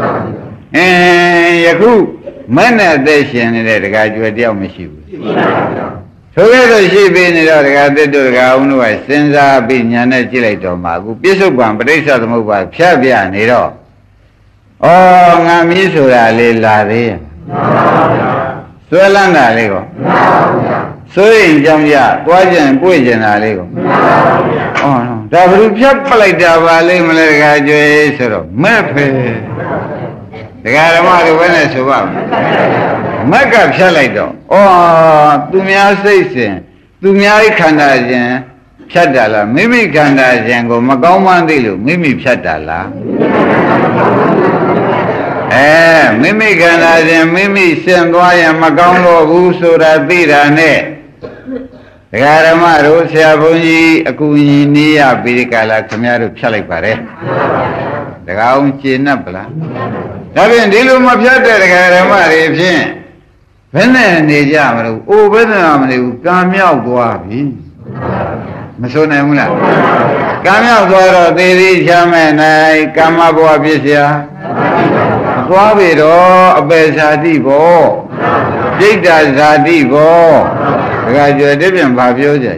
ယခုမဲ့နဲ့အသက်ရှင်နေတဲ့ဒကာကျွယ်တယောက်မရှိဘူးဆိုခဲ့လို့ရှိပြီနေတော့ဒကာသစ်တို့ဒကာအောင်တို့ကစဉ်းစားပြီးညာနဲ့ကြည့်လိုက်တော့မှအခုပြစ္ဆုတ်ပံပဋိစ္စသမုပ္ပါဖြတ်ပြနေတော့ဩငါမီးဆိုတာလေးလာသေးရဲ့ဆွဲလန်းတာလေးကောဆိုရင်ကြောင့်ရသွားကြံပွေ့ကြံတာလေးကောဒါဘယ်လိုဖြတ်ပလိုက်တာပါလိမ့်မလဲဒကာကျွယ်ဆိုတော့မဲ့ဖယ်ဒကာဓမ္မတို့ဘယ်နဲ့ဆိုပါ့မက်ကဖြတ်လိုက်တော့သူများစိတ်စဉ်သူများခန္ဓာရှင်ဖြတ်တာလားမိမိခန္ဓာရှင်ကိုမကောင်းမှန်းသိလို့မိမိဖြတ်တာလားမိမိခန္ဓာရှင်မိမိဆင်သွားရင်မကောင်းတော့ဘူးဆိုတာသိတာနဲ့ဒကာဓမ္မတို့ဆရာဘုန်းကြီးအကူအညီနေရပြီးဒီကလာခင်ဗျားတို့ဖြတ်လိုက်ပါတယ်ဒကာအောင်ရှင်း납ဗလားဒါဖြင့်ဒီလိုမဖြတ်တဲ့ဒကာဓမ္မတွေဖြင့်ဘယ်နဲ့နေကြမလို့ဘယ်နဲ့မနေဘူးကံမြောက်သွားပြီမဆိုနိုင်ဘူးလားကံမြောက်သွားတော့သေသေးချမ်းမဲ့နိုင်ကမ္မဘဝဖြစ်เสียသွားပြီတော့အပေဇာတိဘောဒိဋ္ဌဇာတိဘောဒကာကျွယ်တပြန်ဘာပြောကြ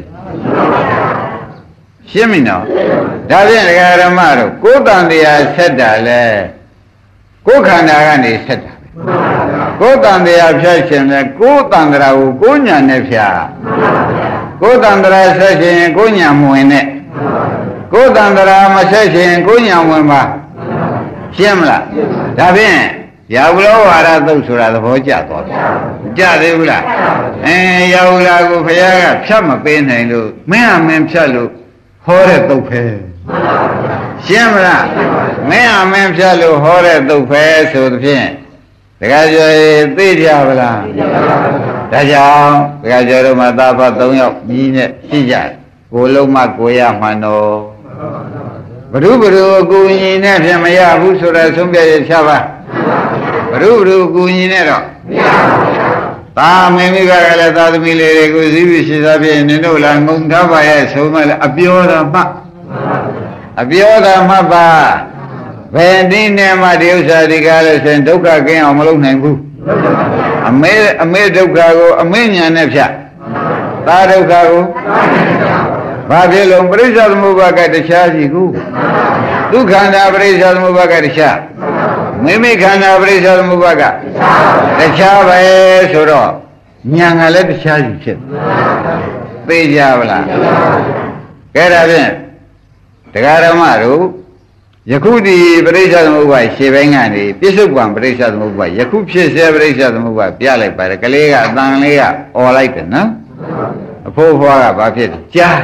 ရှင်းပြီနော်ဒါဖြင့်ဒကာဓမ္မတို့ကိုယ်တန်တရားဆက်တာလဲကိုယ်ခန္ဓာကနေဆက်တာကိုယ်တန်တရားဖြတ်ခြင်းလဲကိုယ်တန်တရားကိုကိုယ်ညာနဲ့ဖြတ်ကိုယ်တန်တရားဆက်ခြင်းကိုယ်ညာမဝင်နဲ့ကိုယ်တန်တရားမဆက်ခြင်းကိုယ်ညာဝင်ပါရှင်းမလားဒါဖြင့်ရာဟုလောဝါဒသုတ်ဆိုတာသဘောကျသွားပြီကြသေးဘူးလားရာဟုလာကိုဘုရားကဖြတ်မပေးနိုင်လို့မင်းအမင်းဖြတ်လို့ဟောတဲ့သုတ်ပဲရှင်းမလားမင်းအမင်းဖြတ်လို့ဟောတဲ့သုတ်ပဲဆိုသဖြင့်ဒကာကျော်သိကြပါလားဒါကြောင့်ဒကာကျော်တို့မှာသားဖတ်3ယောက်ကြီးနဲ့ရှိကြတယ်ကိုလုံးမကိုရမှန်တော့ဘုရုဘုရုအကူညီနဲ့ဖြင့်မရဘူးဆိုတော့ဆုံးဖြတ်ရချပါဘုရုဘုရုအကူညီနဲ့တော့မရပါဘူးသာမင်းမိကလည်းသာသမီလေးတွေကိုစည်းပြီးရှိသားဖြင့်နင်တို့လာငုံထားပါရဲ့ဆုံးမလည်းအပြောတာမှအပြောတာမှပါဘယ်နည်းနဲ့မှဒီဥစ္စာဒီကားလို့ဆိုရင်ဒုက္ခကင်းအောင်မလုပ်နိုင်ဘူးအမေဒုက္ခကိုအမေညာနဲ့ဖြတ်သာဒုက္ခကိုဘာဖြစ်လို့ပရိစ္ဆေသမုပ္ပါကတခြားစီကူဒုက္ခန္တာပရိစ္ဆေသမုပ္ပါကတခြားမိမိခန္ဓာပရိစ္ဆေသမုပ္ပါကတခြားပဲဆိုတော့ညာကလည်းတခြားစီဖြစ်သိကြပါလားကဲဒါဖြင့်တရားဓမ္မတို့ယခုဒီပရိစ္ဆေသမုပ္ပါရှေ့ပိုင်းကနေပြစ္ဆုတ်ပံပရိစ္ဆေသမုပ္ပါယခုဖြစ်စေပရိစ္ဆေသမုပ္ပါပြလိုက်ပါတယ်ကလေးကအတန်လေးကអော်လိုက်တယ်နော်အဖိုးဖွားကဘာဖြစ်လဲကြား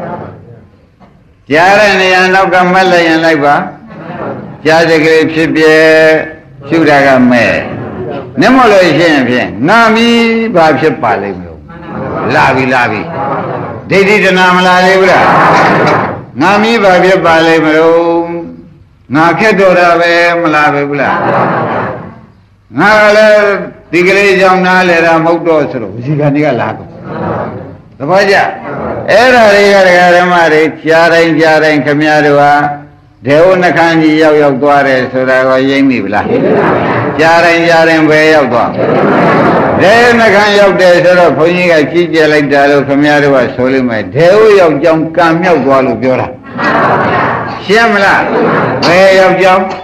တဲ့နေရာနောက်ကမက်လိုက်ရင်လိုက်ပါကြားစိတ်ကလေးဖြစ်ပြရှုတာကမဲ့နမလို့ရှိရင်ဖြင့်ငါမီးဘာဖြစ်ပါလိမ့်မလို့လာပြီဒိဋ္ဌိတဏမလာလေဘူးလားငါမီးဘာဖြစ်ပါလိမ့်မလို့ငါခက်တော့တာပဲမလာပဲဘူးလားငါကလည်းဒီကလေးကြောင့်နားလေတာမဟုတ်တော့ဆိုတော့ဝစီကံတွေကလာကုန်သဘောကျအဲ့ဒါတွေကဒကာဓမ္မတွေကြားတိုင်းခမည်းတော်ဟာဒေဝနှခမ်းကြီးရောက်သွားတယ်ဆိုတာကိုရိပ်မိဗလားကြားတိုင်းပဲရောက်သွားဒေဝနှခမ်းရောက်တယ်ဆိုတော့ဘုန်းကြီးကကြည့်ကြလိုက်တာလို့ခမည်းတော်ကဆိုလိမ့်မယ်ဒေဝရောက်ကြောင်းကံမြောက်သွားလို့ပြောတာရှင်းမလားဘယ်ရောက်ကြောင်း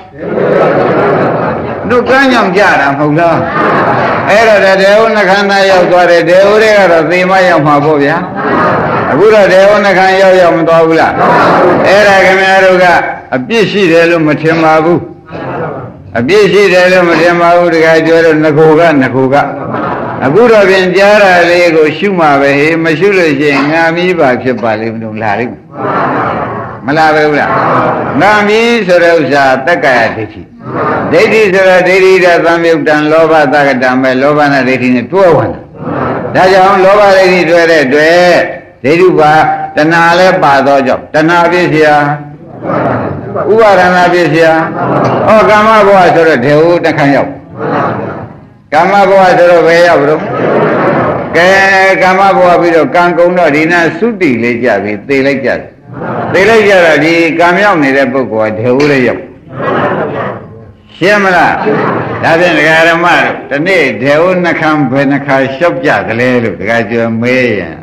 တို့ကမ်းကြောင်ကြတာမဟုတ်လားအဲ့တော့ဒေဝနှခမ်းသားရောက်သွားတယ်ဒေဝတွေကတော့သေမရောက်မှာပေါ့ဗျာအခုတော့ဒေဝနှခမ်းရောက်မသွားဘူးလားအဲ့ဒါခင်ဗျားတို့ကအပြစ်ရှိတယ်လို့မထင်ပါဘူးအပြစ်ရှိတယ်လို့မထင်ပါဘူးတခါပြောတော့ငကိုကအခုတော့ပြင်ကြားတာလေးကိုရှုမှပဲဟေးမရှုလို့ရှိရင်ငါမီးပါဖြစ်ပါလိမ့်မလို့လာလိမ့်မလားပဲဘူးလားငါမီးဆိုတဲ့ဥစ္စာတက္ကရာဒိဋ္ဌိဆိုတာဒိဋ္ဌိတဲ့သံယုတ်တံလောဘသကတံပဲလောဘနဲ့ဒိဋ္ဌိနဲ့တွဲဝင်တာဒါကြောင့်လောဘဒိဋ္ဌိတွဲတဲ့တွေ့ဒိဋ္ဌုပါတဏှာလည်းပါသောကြောင့်တဏှာဖြစ်เสียဥပါဒနာဖြစ်เสียဩကာမဘဝဆိုတော့ဒေဝတခန့်ရောက်ကာမဘဝဆိုတော့ဘယ်ရောက်တော့ကဲကာမဘဝပြီးတော့ကံကုံတော့ဒီနာသုတိလေးကြပြီသေလိုက်ကြတော့ဒီကံရောက်နေတဲ့ပုဂ္ဂိုလ်ကဒေဝလေးရောက်ရှင်းမလားဒါဖြင့်ဒကာရမတို့ဒီနေ့ဒေဝနှခမ်းဘယ်နှခါလျှောက်ကြကလေးလို့ဒကာကျော်မေးရင်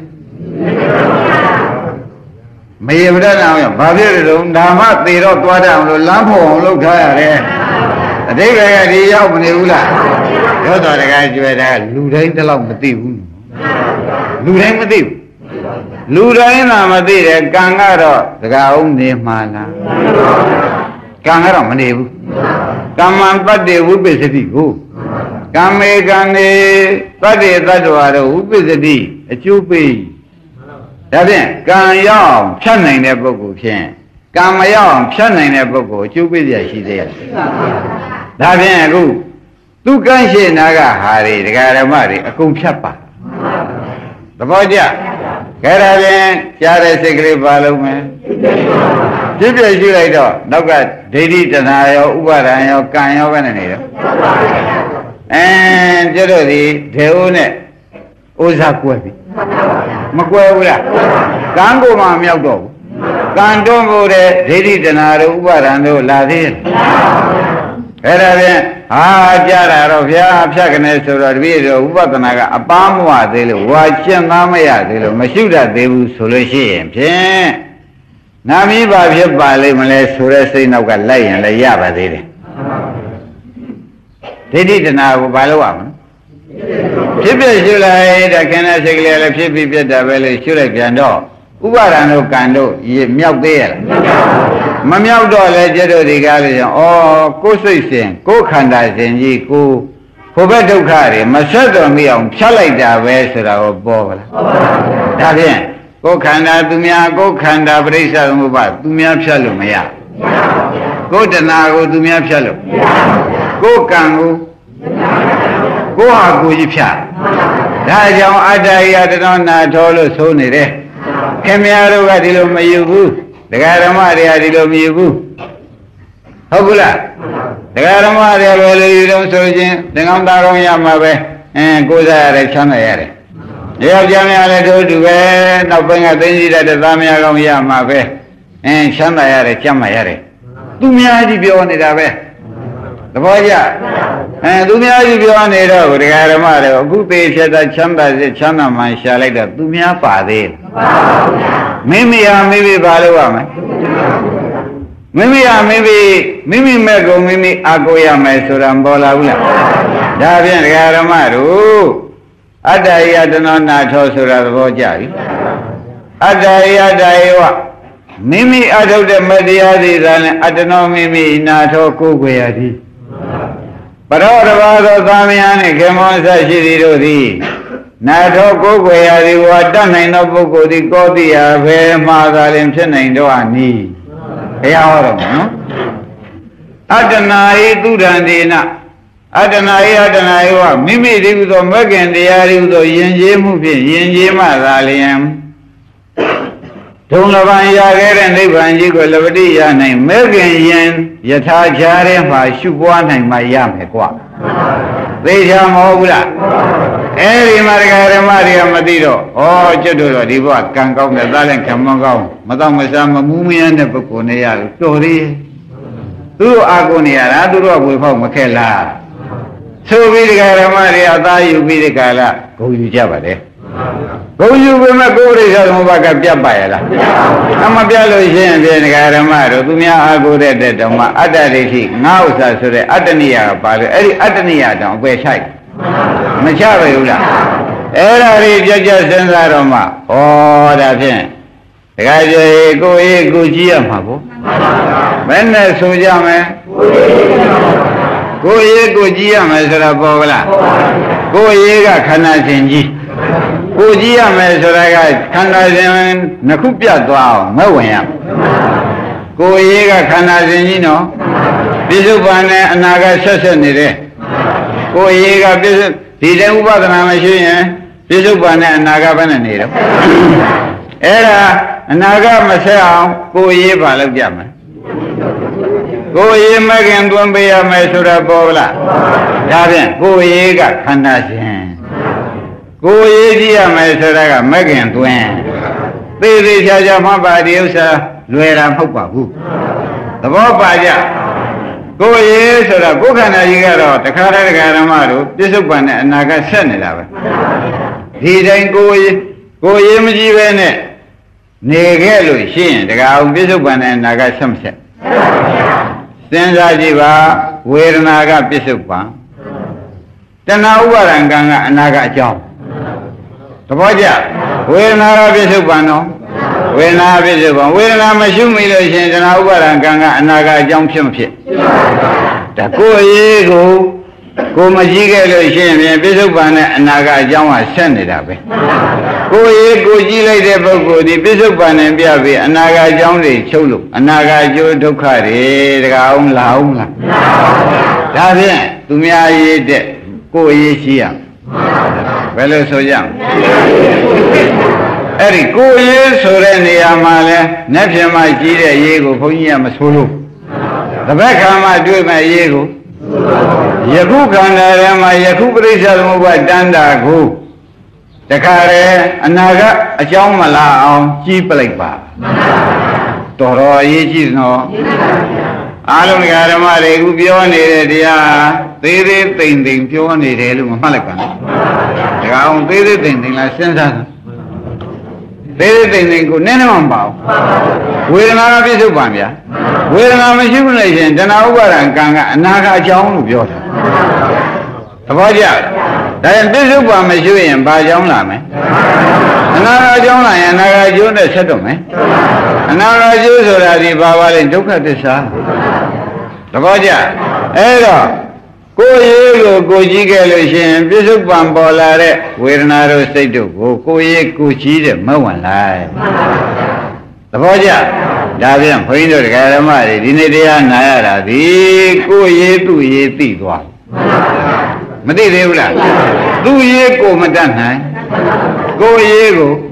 မရေမတတ်အောင်ဘာဖြစ်လို့ဓမ္မသေတော့သွားတတ်အောင်လို့လမ်းဖို့အောင်လုပ်ထားရတယ်အတိတ်ကဒီရောက်မနေဘူးလားပြောတော်တကားကျွဲတာလူတိုင်းတလောက်မသိဘူးလူတိုင်းမသိဘူးလူတိုင်းသာမသိတယ်ကံကတော့တကားအောင်နေမှာလားကံကတော့မနေဘူးကမ္မံတတ္တေဝိပစ္စတိကိုကမ္မေကံနေတတ္တေတတ္တဝါတို့ဝိပစ္စတိအကျိုးပေးဒါဖြင့်ကံရောက်ဖြတ်နိုင်တဲ့ပုဂ္ဂိုလ်ဖြင့်ကံမရောက်ဖြတ်နိုင်တဲ့ပုဂ္ဂိုလ်အကျိုးပေးရရှိသေးရဲ့ဒါဖြင့်အခုသူကံရှိနာကဟာတွေဒကာဓမ္မတွေအကုန်ဖြတ်ပါသဘောကျခဲဒါဖြင့်ကြားတဲ့စိတ်ကလေးပါလုံးမယ်ဖြစ်ပြရှိလိုက်တော့နောက်ကဒိဋ္ဌိတဏှာရောဥပါဒံရောကံရောပဲနေတော့ကျတို့ဒီဒေဝနဲ့ဥစ္စာကွဲပြီမကွဲဘူးလားကံကိုမှမမြောက်တော့ဘူးကံတွန်းဖို့တဲ့ဒိဋ္ဌိတဏှာတို့ဥပါဒံတို့လာသေးတယ်အဲ့ဒါဖြင့်ကြားတာတော့ဗျာဖြတ်ကနေဆိုတော့တပည့်တော်ဥပဒနာကအပန်းမဝသေးလို့ဝါကျင့်သားမရသေးလို့မရှိတတ်သေးဘူးဆိုလို့ရှိရင်ဖြင့်နာမည်ပါဖြစ်ပါလိမ့်မလဲဆိုတဲ့စိတ်နောက်ကလိုက်ရင်လည်းရပါသေးတယ်ဒိဋ္ဌိတဏှာကိုဘာလို့ရမလဲဖြစ်ဖြစ်ရှုလိုက်တဲ့ခန္ဓာစိတ်ကလေးလည်းဖြစ်ပြီးပြတ်တာပဲလို့ရှုလိုက်ပြန်တော့ဥပါဒံတို့ကံတို့မြောက်သေးရလားမမြောက်တော့လဲကျတို့ဒီကားလို့ရောကိုယ်စိတ်စဉ်ကိုယ်ခန္ဓာစဉ်ကြီးကိုဘုဘဒုက္ခတွေမဆက်တော်မိအောင်ဖြတ်လိုက်တာပဲဆိုတာကိုပေါ်ပါလားဒါဖြင့်ကိုယ်ခန္ဓာသူများကိုယ်ခန္ဓာပရိစ္ဆေသမုပ္ပါသူများဖြတ်လို့မရကိုယ်တဏှာကိုသူများဖြတ်လို့ကိုယ်ကံကိုကိုယ်ဟာကိုယ်ကြီးဖြတ်ဒါကြောင့်အတ္တယတနောနာထောလို့ဆိုနေတယ်ခင်ဗျားတို့ကဒီလိုမယူဘူးဒကာဓမ္မတွေကဒီလိုမယူဘူးဟုတ်ဘူးလားဒကာဓမ္မတွေပဲလို့ယူတော့ဆိုခြင်းသင်္ကန်းသားကောင်းရမှာပဲကိုးစားရတယ်ချမ်းသာရတယ်ယောက်ျားများလည်းတို့တူပဲနောက်ပိုင်းကသိသိတဲ့သားများကောင်းရမှာပဲချမ်းသာရတယ်ကြမ်းမာရတယ်သူများကြီးပြောနေတာပဲသဘောကျသူများကြီးပြောနေတော့ဒကာဓမ္မတွေအခုသေးဖြစ်တာချမ်းသာစေချမ်းသာမှရှာလိုက်တော့သူများပါသေးမိမိဟာမိမိပါလို့ရမယ်မိမိဟာမိမိမဲ့ကိုမိမိအာကိုရမယ်ဆိုတာမပေါ်လာဘူးလားဒါဖြင့်ဒကာဓမ္မတို့အတ္တယတနောနာထောဆိုတာသဘောကျပြီအတ္တယတဧဝမိမိအထုတ်တဲ့မတရားသေးတာနဲ့အတ္တနောမိမိနာထောကိုယ်ွယ်ရသည်ပရောတဘာသောသာမယနှင့်ခေမောဆရှိသည်တို့သည်နာထောကိုယ်ွယ်ရသည်ဝါတတ်နိုင်သောပုဂ္ဂိုလ်သည်ကောတိယဘယ်မှာသာလင်ဖြစ်နိုင်တော့အနီးဘုရားဟောတော့နော်အတ္တနာဤသူဒန္တေနအတ္တနာဤအတ္တနာဤဝမိမိတည်းဟူသောမဂ္ဂင်တရားဤဟူသောယဉ်ကျေးမှုဖြင့်ယဉ်ကျေးမှသာလျင်ဒုံလပံရခဲ့တဲ့နိဗ္ဗာန်ကြီးကိုလပတိရနိုင်မဲခင်ရင်ယထာချားထဲမှာရှုပွားနိုင်မှရမယ်ကွာသိချာမဟုတ်ဘူးလားအဲဒီမှာတရားဓမ္မတွေကမသိတော့ဩကျွတ်တို့ဒီဘဝကံကောင်းတဲ့သားလည်းခံမကောင်းမတော့မစားမမူးမရတဲ့ပုဂ္ဂိုလ်နေရလို့တော်သေးသူတို့အာကိုနေရတာသူတို့ကဝေဖောက်မခက်လားဆိုပြီးတရားဓမ္မတွေအသားယူပြီးဒီကလာဂုံယူကြပါတယ်ဂုံယူပေမဲ့ကိုယ်ရိစ္ဆာသမုပ္ပါကပြတ်ပါရဲ့လားအမပြတ်လို့ရှိရင်ပြင်တရားဓမ္မတို့သူများအာကိုတဲ့တဲ့တောင်မှအတ္တဒိဋ္ဌိငါဥစ္စာဆိုတဲ့အတ္တနိယကပါလို့အဲ့ဒီအတ္တနိယတောင်အပယ်ဆိုင်မချပဲဘူးလားအဲ့ဒါတွေကြကြစဉ်းစားတော့မှဩဒါဖြင့်တခါကျကိုယ်ရေးကိုကြည့်ရမှာကိုဘယ်နဲ့ဆိုကြမလဲကိုယ်ရေးကိုကြည့်ရမယ်ဆိုတော့ပေါ်ကလားကိုယ်ရေးကခန္ဓာရှင်ကြီးကိုကြည့်ရမယ်ဆိုတာကခန္ဓာရှင်နှစ်ခုပြတ်သွားအောင်မဝင်ရကိုယ်ရေးကခန္ဓာရှင်ကြီးနော်ပြစ္ဆုတ်ပန်နဲ့အနာကဆက်ဆက်နေတယ်ကိုယ်ရေးကပြစ္ဆုတ်ဒီတဲ့ဥပဒနာမရှိရင်ပြစ္ဆုတ်ပန်နဲ့အနာကဘယ်နဲ့နေတော့အဲ့ဒါအနာကမဆက်အောင်ကိုယ်ရေးပါလို့ပြမယ်ကိုယ်ရေးမခင်သွင်းပေးရမယ်ဆိုတော့ပေါ်လားဒါဖြင့်ကိုယ်ရေးကခန္ဓာရှင်ကိုယ်ရေးကြည့်ရမယ်ဆိုတာကမခင်သွင်းသေသေးချာချာမှပါဒီဥစ္စာလွယ်တာမဟုတ်ပါဘူးသဘောပါကြကိုယ်ရေးဆိုတော့ကိုယ်ခန္ဓာကြီးကတော့တခါတည်းဓမ္မတို့ပြစ္ဆုတ်ပန်နဲ့အနာကဆက်နေတာပဲဒီတိုင်းကိုယ်ရေးမကြည့်ပဲနဲ့နေခဲ့လို့ရှိရင်တခါအောင်ပြစ္ဆုတ်ပန်နဲ့အနာကဆက်မဆက်စဉ်းစားကြည့်ပါဝေဒနာကပြစ္ဆုတ်ပန်တဏှာဥပါဒံကံကအနာကအကြောင်းသဘောကျဝေဒနာကပြစ္ဆုတ်ပန်နော်ဝေဒနာပြစ္ဆုတ်ပန်ဝေဒနာမရှိမိလို့ရှိရင်တဏှာဥပါဒံကံကအနာကအကြောင်းဖြစ်မဖြစ်ဒါကိုယ်ရေးကိုမကြည့်ခဲ့လို့ရှိရင်ပြစ္ဆုတ်ပန်နဲ့အနာကအကြောင်းကဆက်နေတာပဲကိုယ်ရေးကိုကြည့်လိုက်တဲ့ပုဂ္ဂိုလ်ဒီပြစ္ဆုတ်ပန်နဲ့ပြပြီးအနာကအကြောင်းတွေချုပ်လို့အနာကအကျိုးဒုက္ခတွေတကအောင်လာအောင်လားဒါဖြင့်သူများရေးတဲ့ကိုယ်ရေးရှိရဘယ်လိုဆိုကြအဲ့ဒီကိုယ်ရေးဆိုတဲ့နေရာမှာလဲနှက်ပြင်မှကြီးတဲ့ရေးကိုဘုန်းကြီးကမဆိုလို့တပည့်ခါမှတွေ့မဲ့ရေးကိုယခုခန္ဓာထဲမှာယခုပရိစ္ဆေသမုပ္ပါတန်တာကိုတခါရဲအနာကအကြောင်းမလာအောင်ကြီးပလိုက်ပါတော်တော်အရေးကြီးနော်အားလုံးဓမ္မတွေအခုပြောနေတဲ့တရားသေးသေးသိမ့်သိမ့်ပြောနေတယ်လို့မမှတ်လိုက်ပါနဲ့ဒါကောင်သေးသေးသိမ့်သိမ့်လားစဉ်းစားသေးသေးသိမ့်သိမ့်ကိုနည်းနည်းမှမပါဘူးဝေဒနာကပြစ္ဆုတ်ပန်ဗျာဝေဒနာမရှိဘူးလို့ရှိရင်တဏှာဥပါဒံကံကအနာကအကြောင်းလို့ပြောတာသဘောကျဒါရင်ပြစ္ဆုတ်ပန်မရှိရင်ဘာကြောင်းလာမလဲအနာကအကြောင်းလာရင်အနာကအကျိုးနဲ့ဆက်တော့မယ်အနာကအကျိုးဆိုတာဒီဘာပါလဲဒုက္ခသစ္စာသဘောကျအဲ့တော့ကိုယ်ရေးကိုကြည့်ခဲ့လို့ရှိရင်ပြစ္ဆုတ်ပံပေါ်လာတဲ့ဝေဒနာတို့စိတ်တို့ကိုယ်ရေးကိုကြည့်တဲ့မဝင်လိုက်သဘောကျဒါပြန်ဘုန်းကြီးတို့တရားဓမ္မတွေဒီနေ့တရားနာရတာဒီကိုယ်ရေးသူ့ရေးသိသွားမသိသေးဘူးလားသူ့ရေးကိုမတတ်နိုင်ကိုယ်ရေး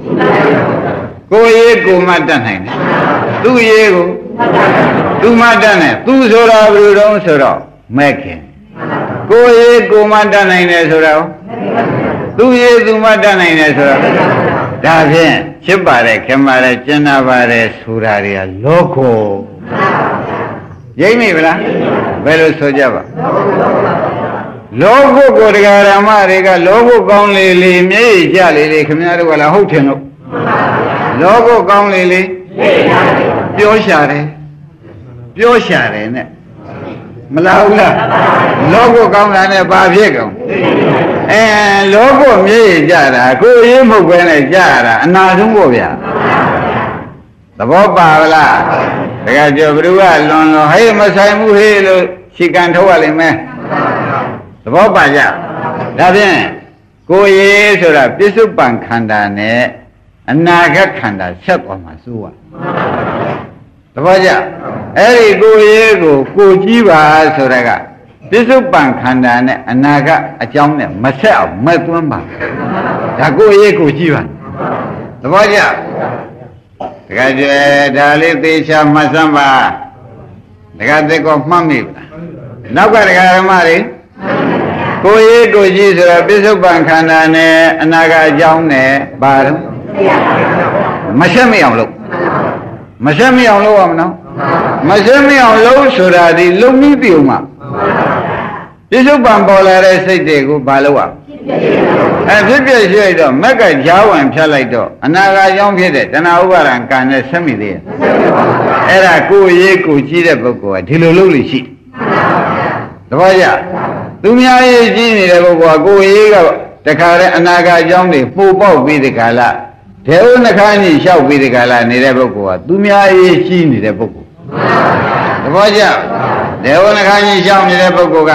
ကိုမတတ်နိုင်တယ်သူ့ရေးကိုသူမတတ်နိုင်သူဆိုတာဘယ်လိုတုံးဆိုတော့မဲ့ခင်ကိုယ်ရေးကိုမတတ်နိုင်တယ်ဆိုတော့သူရေးသူမတတ်နိုင်တယ်ဆိုတော့ဒါဖြင့်ချစ်ပါတယ်ခင်ပါတယ်ကျင်နာပါတယ်ဆိုတာတွေကလောကောရိပ်မိဗလားဘယ်လိုဆိုကြပါလောကုကိုတရားဓမ္မတွေကလောကုကောင်းလေလေမျက်ရည်ကျလေလေခင်ဗျားတို့ကလည်းဟုတ်တယ်လို့လောကုကောင်းလေလေပြောရှာတယ်နဲ့မလားဘူးလားလောကုကောင်းတာနဲ့ဘာဖြစ်ကုန်လောကုမျက်ရည်ကျတာကိုယ်ရေးမဟုတ်ပဲနဲ့ကျတာအနာဆုံးပေါ့ဗျာသဘောပါလားတကယ်ကြောဘ누구ကလွန်ဟေးမဆိုင်ဘူးဟေးလို့ရှီကန်ထုတ်ရလိမ့်မယ်သဘောပါကြဒါဖြင့်ကိုယ်ရေးဆိုတာပြစ္ဆုတ်ပံခန္ဓာနဲ့အနာဂတ်ခန္ဓာဆက်သွားမှာစိုးရသဘောကျအဲ့ဒီကိုယ်ရေးကိုကြည့်ပါဆိုတာကပြစ္ဆုတ်ပံခန္ဓာနဲ့အနာဂတ်အကြောင်းနဲ့မဆက်အောင်မသွန်းပါဒါကိုယ်ရေးကိုကြည့်ပါသဘောကျဒကကြွယ်ဒါလေးသေချာမှတ်စမ်းပါတခါတည်းကမှတ်မိပါနောက်ကတရားဓမ္မတွေကိုရေးကိုကြီးဆိုတော့ပြစ္ဆုတ်ပံခန္ဓာနဲ့အနာဂတ်အကြောင်းနဲ့ဘာတော့မရှက်မအောင်လို့မရှက်မအောင်လို့ရမနော်မရှက်မအောင်လို့ဆိုတာဒီလုံပြီးပြုံမှာပြစ္ဆုတ်ပံပေါ်လာတဲ့စိတ်တွေကိုဘာလို့ရဖြစ်ပြရှိလိုက်တော့မက်ကကြားဝင်ဖြတ်လိုက်တော့အနာဂတ်အကြောင်းဖြစ်တဲ့တဏှာဥပါဒံကံနဲ့ဆက်မိသေးရဲ့အဲ့ဒါကိုရေးကိုကြီးတဲ့ပုဂ္ဂိုလ်ကဒီလိုလုပ်လို့ရှိတပည့်ကြသူများရေးကြီးနေတဲ့ပုဂ္ဂိုလ်ကကိုရေးကတခါတည်းအနာဂတ်အကြောင်းတွေပို့ပေါက်ပြီးဒီကလာဒေဝနှခမ်းကြီးလျှောက်ပြီးဒီကလာနေတဲ့ပုဂ္ဂိုလ်ကသူများရေးကြီးနေတဲ့ပုဂ္ဂိုလ်တပည့်ကြဒေဝနှခမ်းကြီးလျှောက်နေတဲ့ပုဂ္ဂိုလ်က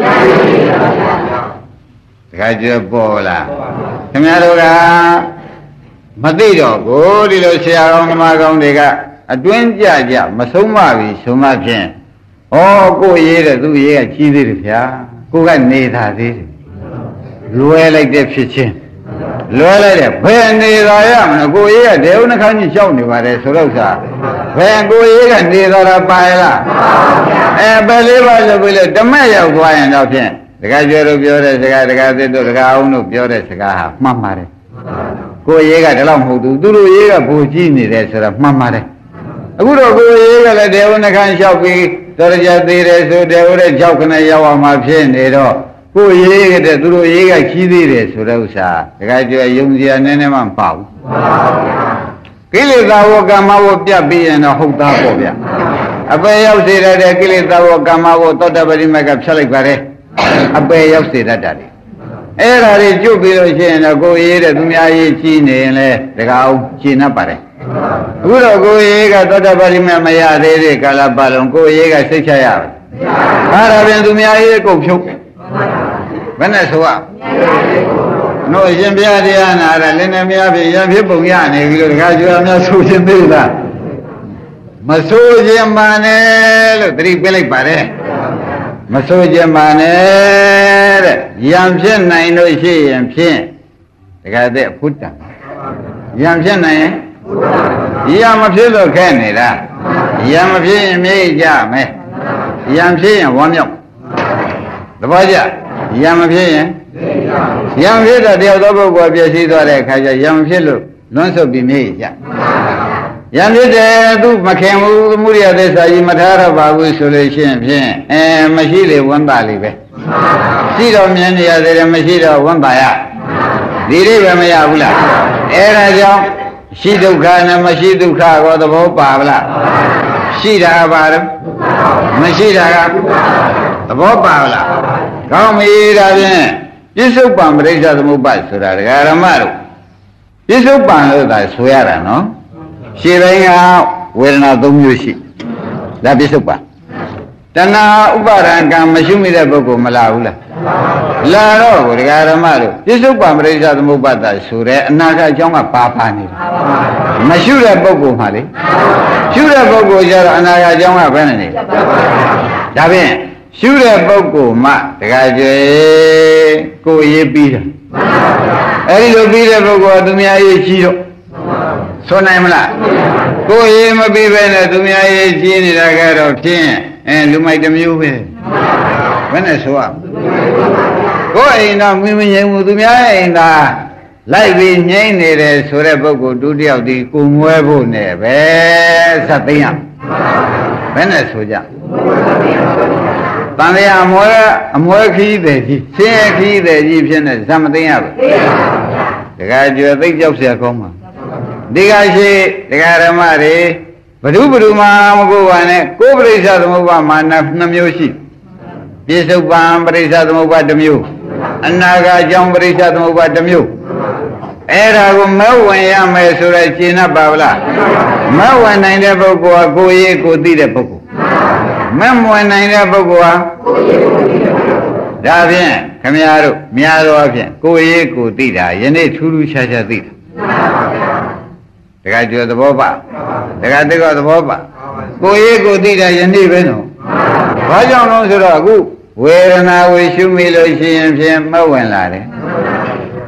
တခါကျပေါ်လာခင်ဗျားတို့ကမသိတော့ကိုဒီလိုဆရာကောင်းဓမ္မကောင်းတွေကအတွင်းကြကြမဆုံးမပြီဆုံးမဖြင့်ဩကိုရေးတဲ့သူရေးကကြီးသေးတယ်ဗျာကိုကနေသာသေးတယ်လွယ်လိုက်တဲ့ဖြစ်ချင်းလွယ်လိုက်တဲ့ဘယ်နေသာရမလဲကိုရေးကဒေဝနှခမ်းကြီးရှောက်နေပါတယ်ဆိုတော့စာဘယ်ကိုရေးကနေသာတာပါလားဘယ်လေးပါလို့ပြောလို့ဓမ္မရောက်သွားရင်တော့ဖြင့်တခါကျတော့ပြောတဲ့စကားတခါသစ်တို့တခါအောင်တို့ပြောတဲ့စကားဟာမှန်ပါတယ်ကိုရေးကဒီလောက်မဟုတ်ဘူးသူတို့ရေးကဘူကြီးနေတယ်ဆိုတော့မှန်ပါတယ်အခုတော့ကိုရေးကလည်းဒေဝနှခမ်းလျှောက်ပြီးတော်ကြသေးတယ်ဆိုဒေဝတဲ့6ခနဲ့ရောက်အောင်မှဖြစ်နေတော့ကိုရေးကတဲ့သူတို့ရေးကကြီးသေးတယ်ဆိုတဲ့ဥစ္စာတခါကျယုံကြည်နည်းနည်းမှမပေါ့ဘူးကိလေသာဝကမ္မဝပြတ်ပြီးရင်တော့ဟုတ်သားပေါ့ဗျအပေရောက်စေတဲ့ကိလေသာဝကမ္မဝသောတပတိမကဖြတ်လိုက်ပါတယ်အပေရောက်စေတတ်တာလေအဲ့ဒါတွေကျွတ်ပြီးလို့ရှိရင်တော့ကိုရေးတဲ့သူများရေးကြီးနေရင်လေတကားအောင်ရှင်း납ပါတယ်အခုတော့ကိုရေးကသောတပတိမရသေးတဲ့ကာလပတ်လုံးကိုရေးကစိတ်ချရပါအဲ့ဒါပြင်သူများရေးကုန်ဖြုတ်ဘယ်နဲ့ဆိုရတို့အရှင်ဘုရားတရားနာတာလည်းနဲ့များဖြစ်ရဖြစ်ပုံရနေပြီလို့တခါကျွာများဆိုခြင်းသေးလားမဆိုခြင်းပါနဲ့လို့သတိပေးလိုက်ပါတယ်မဆိုခြင်းပါနဲ့တဲ့ယံဖြစ်နိုင်လို့ရှိရင်ဖြင့်တခါတည်းဖုတ္တံယံဖြစ်နိုင်ရင်ယံမဖြစ်လို့ခဲနေတာယံမဖြစ်ရင်မြေ့ကြမယ်ယံဖြစ်ရင်ဝမ်းမြောက်သဘောကျယံမဖြစ်ရင်ယံဖြစ်တော့တယောက်သောပုဂ္ဂိုလ်ပြည့်စည်သွားတဲ့အခါကျယံမဖြစ်လို့လွန်းဆုပ်ပြီးမြေ့ကြယံဖြစ်တယ်သူမခင်ဘူးသမုဒိယသစ္စာကြီးမထားတော့ပါဘူးဆိုလို့ရှိရင်ဖြင့်မရှိလေဝမ်းသာလေပဲရှိတော့မြင်နေရသေးတယ်မရှိတော့ဝမ်းသာရဒီလေးပဲမရဘူးလားအဲဒါကြောင့်ရှိဒုက္ခနဲ့မရှိဒုက္ခကိုသဘောပါဗလားရှိတာပါတော့မရှိတာကသဘောပါဗလားကောင်းပြီဒါဖြင့်ပြစ္ဆုတ်ပံပရိစ္ဆသမုပ္ပါဆိုတာဒကာရမတို့ပြစ္ဆုတ်ပံလို့သာဆိုရတာနော်ရှင်းပိုင်းကဝေဒနာ၃မျိုးရှိဒါပြစ္ဆုတ်ပံတဏှာဥပါဒံကံမရှိမိတဲ့ပုဂ္ဂိုလ်မလာဘူးလားလာတော့ဒကာရမတို့ပြစ္ဆုတ်ပံပရိစ္ဆသမုပ္ပါဒဆိုတဲ့အနာဂတ်အကြောင်းကပါနေတယ်မရှိတဲ့ပုဂ္ဂိုလ်မှလေရှုတဲ့ပုဂ္ဂိုလ်ကျတော့အနာဂတ်အကြောင်းကဘယ်နဲ့နေဒါဖြင့်ရှုတဲ့ပုဂ္ဂိုလ်မှတခါကျွေကိုရေးပြီးတာအဲ့ဒီလိုပြီးတဲ့ပုဂ္ဂိုလ်ကသူများရေးကြီးတော့ဆိုနိုင်မလားကိုရေးမပြီးပဲနဲ့သူများရေးကြီးနေတာကတော့ဖြင့်လူမိုက်တစ်မျိုးပဲဘယ်နဲ့ဆိုရကိုအိမ်တော့မင်းမငြိမ်ဘူးသူများအိမ်သာလိုက်ပြီးငြိမ့်နေတယ်ဆိုတဲ့ပုဂ္ဂိုလ်ဒုတိယဒီကိုမွဲဖို့နဲ့ပဲဆက်သိရဘယ်နဲ့ဆိုကြတန်လျာအမွဲခီးတယ်ကြီးဆင်းရဲခီးတယ်ကြီးဖြစ်နေဇမသိရဘူးတခါကျွယ်သိကြောက်เสียကောင်းပါဒီကရှိဒကာဓမ္မတွေဘဒုဘဒုမှာမကိုပါနဲ့ကိုပရိစ္ဆသမုပ္ပါမှာ2မျိုးရှိပြစ္ဆုတ်ပံပရိစ္ဆသမုပ္ပါ1မျိုးအနာဂတ်အကြောင်းပရိစ္ဆသမုပ္ပါ1မျိုးအဲ့ဒါကိုမဝင်ရမယ်ဆိုတော့ရှင်း납ပါဗလားမဝင်နိုင်တဲ့ပုဂ္ဂိုလ်ကကိုရေးကိုသိတဲ့ပုဂ္ဂိုလ်မဝင်နိုင်တဲ့ပုဂ္ဂိုလ်ကဒါဖြင့်ခမည်းတော်များသောအဖြစ်ကိုရေးကိုသိတာယနေ့ထူးထူးခြားခြားသိတာတခါကျော်သဘောပါတခါတကောသဘောပါကိုရေးကိုသိတာယနေ့ပဲနော်ဘာကြောင့်လဲဆိုတော့အခုဝေဒနာဝေရှုမိလို့ရှိရင်ဖြင့်မဝင်လာတယ်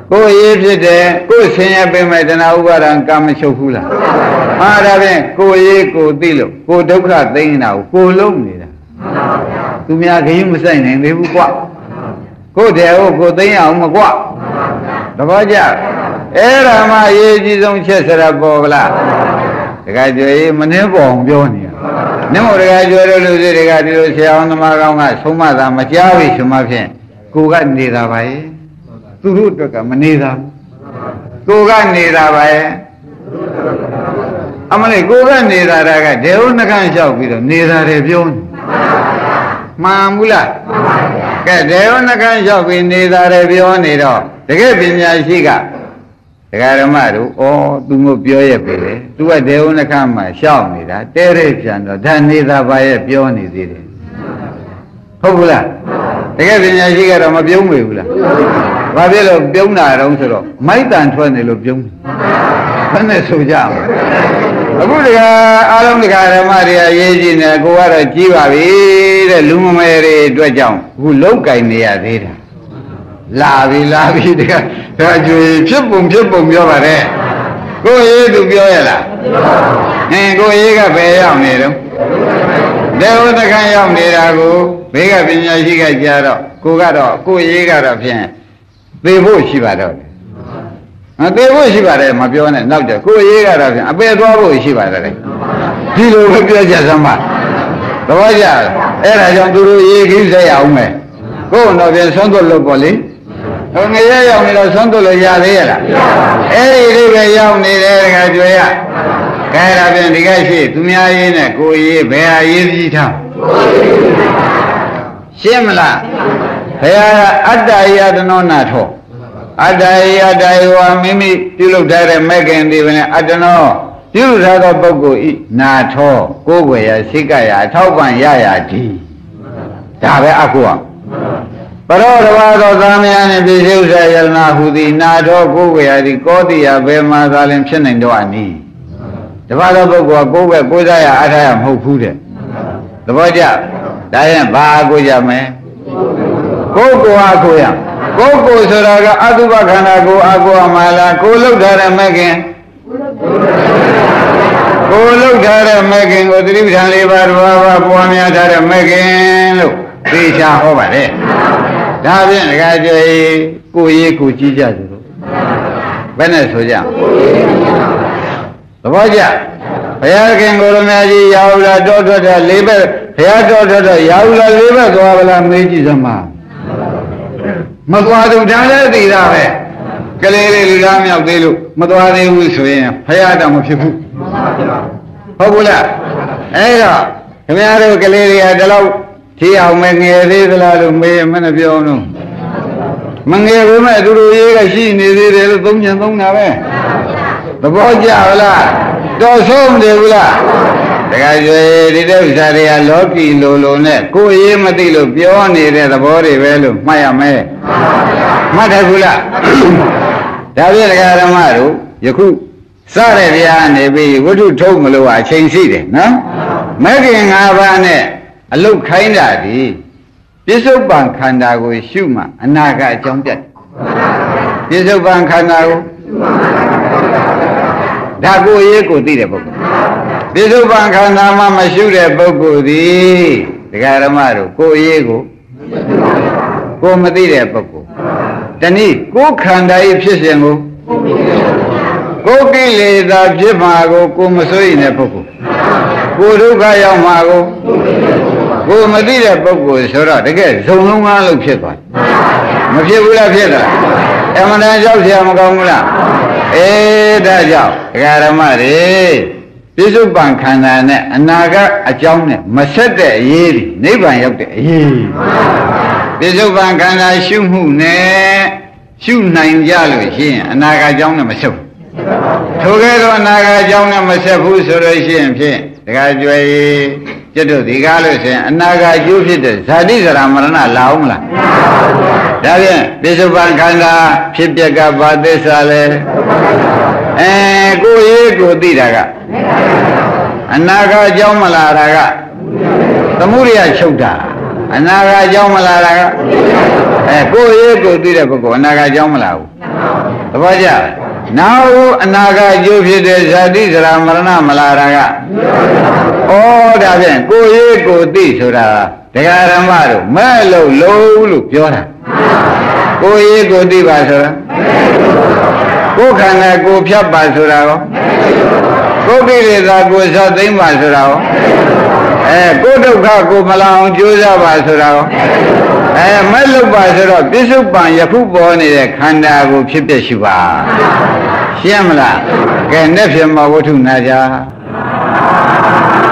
ကိုရေးဖြစ်တယ်ကိုဆင်းရဲပေးမဲ့တဏှာဥပါဒံကာမချုပ်ဘူးလားမှားဒါဖြင့်ကိုရေးကိုသိလို့ကိုဒုက္ခသိနေတာကိုလုံးနေတာသူများခရင်မဆိုင်နိုင်သေးဘူးကွကိုတဲ့ကိုသိအောင်မကွသဘောကျအဲ့ဒါမှအရေးကြီးဆုံးချက်စရပေါ်ဗလားတခါကျွေးမနှင်းပေါ်အောင်ပြောနေတာနင်းမို့တခါကျွေးလို့လူတွေတခါဒီလိုဆရာအောင်သမားကောင်းကဆုံးမတာမကြားပြီဆိုမှဖြင့်ကိုကနေတာပါရဲ့သူတို့အတွက်ကမနေတာကိုကနေတာပါရဲ့အမလေးကိုကနေတာကဒေဝနှခမ်းလျှောက်ပြီးတော့နေတာတယ်ပြောနေမှန်ဘူးလားကဲဒေဝနှခမ်းလျှောက်ပြီးနေတာတယ်ပြောနေတော့တကယ်ပညာရှိကဒကာဓမ္မတို့ဩသူမပြောရပြီလေသူကဒေဝနှခမ်းမှာရှောက်နေတာတဲတဲ့ပြန်တော့ဒါနေတာပါရဲ့ပြောနေသေးတယ်ဟုတ်ဘူးလားတကယ်ပညာရှိကတော့မပြုံးမေဘူးလားဘာဖြစ်လို့ပြုံးတာတုံးဆိုတော့မိုက်တန်ထွက်နေလို့ပြုံးတယ်ဘယ်နဲ့ဆိုကြမလဲအခုတကအားလုံးတကဓမ္မတွေအရေးကြီးနေကိုကတော့ကြီးပါပြီတဲ့လူမမဲတွေအတွက်ကြောင့်အခုလောက်ကင်နေရသေးတာလာပြီတကဒါကြွေဖြစ်ပုံပြောပါတယ်ကိုရေးသူပြောရလားကိုရေးကဘယ်ရောက်နေတော့ဒေဝတခန့်ရောက်နေတာကိုဘေးကပညာရှိကကြားတော့ကိုရေးကတော့ဖြင့်သေဖို့ရှိပါတော့သေဖို့ရှိပါတယ်မပြောနဲ့နောက်တော့ကိုရေးကတော့ဖြင့်အပယ်သွားဖို့ရှိပါတယ်ဒီလိုပဲပြောကြစမ်းပါသဘောကျအဲ့ဒါကြောင့်သူတို့ရေးကြီးဆက်ရအောင်မယ်ကိုယ်တော့ဖြင့်ဆုံးသွတ်လို့ပေါ့လေငရဲရောက်နေတော့ဆုံးသွတ်လို့ရသေးရလားအဲ့ဒီလေးပဲရောက်နေတယ်တခါကြွေရကဲဒါဖြင့်ဒီကရှိသူများရေးနဲ့ကိုရေးဘယ်ဟာရေးကြည့်ထားရှင်းမလားဘုရားကအတ္တယတနောနာထောအတ္တယတ္တယောမိမိပြုလုပ်ထားတဲ့မဲ့ခင်ဒီပဲနဲ့အတ္တနောပြုလုပ်ထားသောပုဂ္ဂိုလ်ဤနာထောကိုယ်ွယ်ရစိတ်ကရအထောက်ပံ့ရရသည်ဒါပဲအကုအောင်ပရောတဘာသောသာမယနှင့်ပြည့်စုံစေယတနာဟုသည်နာထောကိုယ်ွယ်ရသည်ကောတိယဘယ်မှာသာလင်ဖြစ်နိုင်တော့အနည်းတဘာသောပုဂ္ဂိုလ်ကကိုယ်ပဲကိုယ်စားရအားထားရမဟုတ်ဘူးတဲ့သဘောကျဒါရင်ဘာအကိုကြမယ်ကိုယ်ကိုအကိုရကိုယ်ကိုဆိုတာကအတုပခန္ဓာကိုအကိုအမလားကိုလောက်ထားတဲ့မဲ့ခင်ကိုလောက်ထားတဲ့မဲ့ခင်ကိုသတိပဋ္ဌာန်၄ပါးတစ်ပါးပွားများထားတဲ့မဲ့ခင်လို့သိချဟောပါတယ်ဒါဖြင့်ဒကာကျွေးကိုရေးကိုကြည့်ကြသလိုဘယ်နဲ့ဆိုကြသဘောကျဘုရားခင်ကိုရမကြီးရောက်လာတောထွက်တဲ့၄ဘက်ဘုရားတော်ထွက်ရောက်လာ၄ဘက်သွားဗလားမေးကြည့်စမ်းပါမသွားတော့ဒါလည်းသိတာပဲကလေးလေးလူသားမြောက်သေးလို့မသွားသေးဘူးဆိုရင်ဘုရားတော်မဖြစ်ဘူးဟုတ်ဘူးလားအဲ့တော့ခင်ဗျားတို့ကလေးတွေကဒီလောက်ထီအောင်မငယ်သေးသလားလို့မေးမနဲ့ပြောအောင်မငယ်ဘူးမဲ့သူတို့ရေးကရှိနေသေးတယ်လို့သုံးတာပဲသဘောကျလားတော်ဆုံးတယ်ဘူးလားတခါကျွေးဒီတဲ့ဥစ္စာတွေကလောကီလိုနဲ့ကိုယ်ရေးမသိလို့ပြောနေတဲ့သဘောတွေပဲလို့မှတ်ရမယ်မှတ်တယ်ဘူးလားဒါပြည့်တခါဓမ္မတို့ယခုစတဲ့ဗျာနေပြီးဝိထုထုံးမလို့အချိန်ရှိတယ်နော်မဲ့ခင်၅ပါးနဲ့အလုတ်ခိုင်းတာဒီပြစ္ဆုတ်ပံခန္ဓာကိုရှုမှအနာကအကြောင်းပြတ်ပြစ္ဆုတ်ပံခန္ဓာကိုဒါကိုရေးကိုသိတဲ့ပုဂ္ဂိုလ်ပြစ္ဆုတ်ပံခန္ဓာမှမရှုတဲ့ပုဂ္ဂိုလ်သည်ဒကာဓမ္မတို့ကိုရေးကိုမသိတဲ့ပုဂ္ဂိုလ်တနည်းကိုခန္ဓာ၏ဖြစ်စဉ်ကိုကိလေသာဖြစ်မှာကိုမစိုးရင်တဲ့ပုဂ္ဂိုလ်ကိုဒုက္ခရောက်မှာကိုမသိတဲ့ပုဂ္ဂိုလ်ဆိုတော့တကယ်ဇုံလုံးကားလို့ဖြစ်သွားမဖြစ်ဘူးလားဖြစ်တာအမှန်တန်ကြောက်เสียမကောင်းဘူးလားဒါကြောင့်ဒကာဓမ္မတွေပြစ္ဆုတ်ပံခန္ဓာနဲ့အနာကအကြောင်းနဲ့မဆက်တဲ့အရေးဒီနိဗ္ဗာန်ရောက်တဲ့အရေးပြစ္ဆုတ်ပံခန္ဓာရှုမှုနဲ့ရှုနိုင်ကြလို့ရှိရင်အနာကအကြောင်းနဲ့မဆက်ဘူးထိုကဲ့သို့အနာကအကြောင်းနဲ့မဆက်ဘူးဆိုလို့ရှိရင်ဖြင့်ဒကာကျွေးကျွတ်တို့ဒီကားလို့ဆိုရင်အနာကအကျိုးဖြစ်တဲ့ဇာတိဇရာမရဏလာအောင်မလားဒါဖြင့်ပြစ္ဆုတ်ပံခန္ဓာဖြစ်ပျက်ကဘာသစ္စာလဲကိုရေးကိုသိတာကအနာကအကြောင်းမလာတာကသမုဒိယချုပ်တာအနာကအကြောင်းမလာတာကကိုရေးကိုသိတဲ့ပုဂ္ဂိုလ်အနာဂတ်ကြောင်းမလားဘူးသဘောကျနောက်အနာဂတ်ကျိုးဖြစ်တဲ့ဇာတိဇရာမရဏမလာတာကဩဒါဖြင့်ကိုရေးကိုသိဆိုတာတရားဓမ္မတို့မဲ့လို့လုံးလို့ပြောတာကိုရေးကိုသိပါဆိုတာကိုခန္ဓာကိုဖြတ်ပါဆိုတာရောကိုကိလေသာကိုဇတ်သိမ့်ပါဆိုတာရောကိုဒုက္ခကိုမလာအောင်ကြိုးစားပါဆိုတာရောမဲ့လို့ပါဆိုတော့ပြစ္ဆုတ်ပံယခုပေါ်နေတဲ့ခန္ဓာကိုဖြစ်ဖြစ်ရှိပါရှင်းမလားကဲနဲ့ဖြစ်မဝတ္ထုနာကြ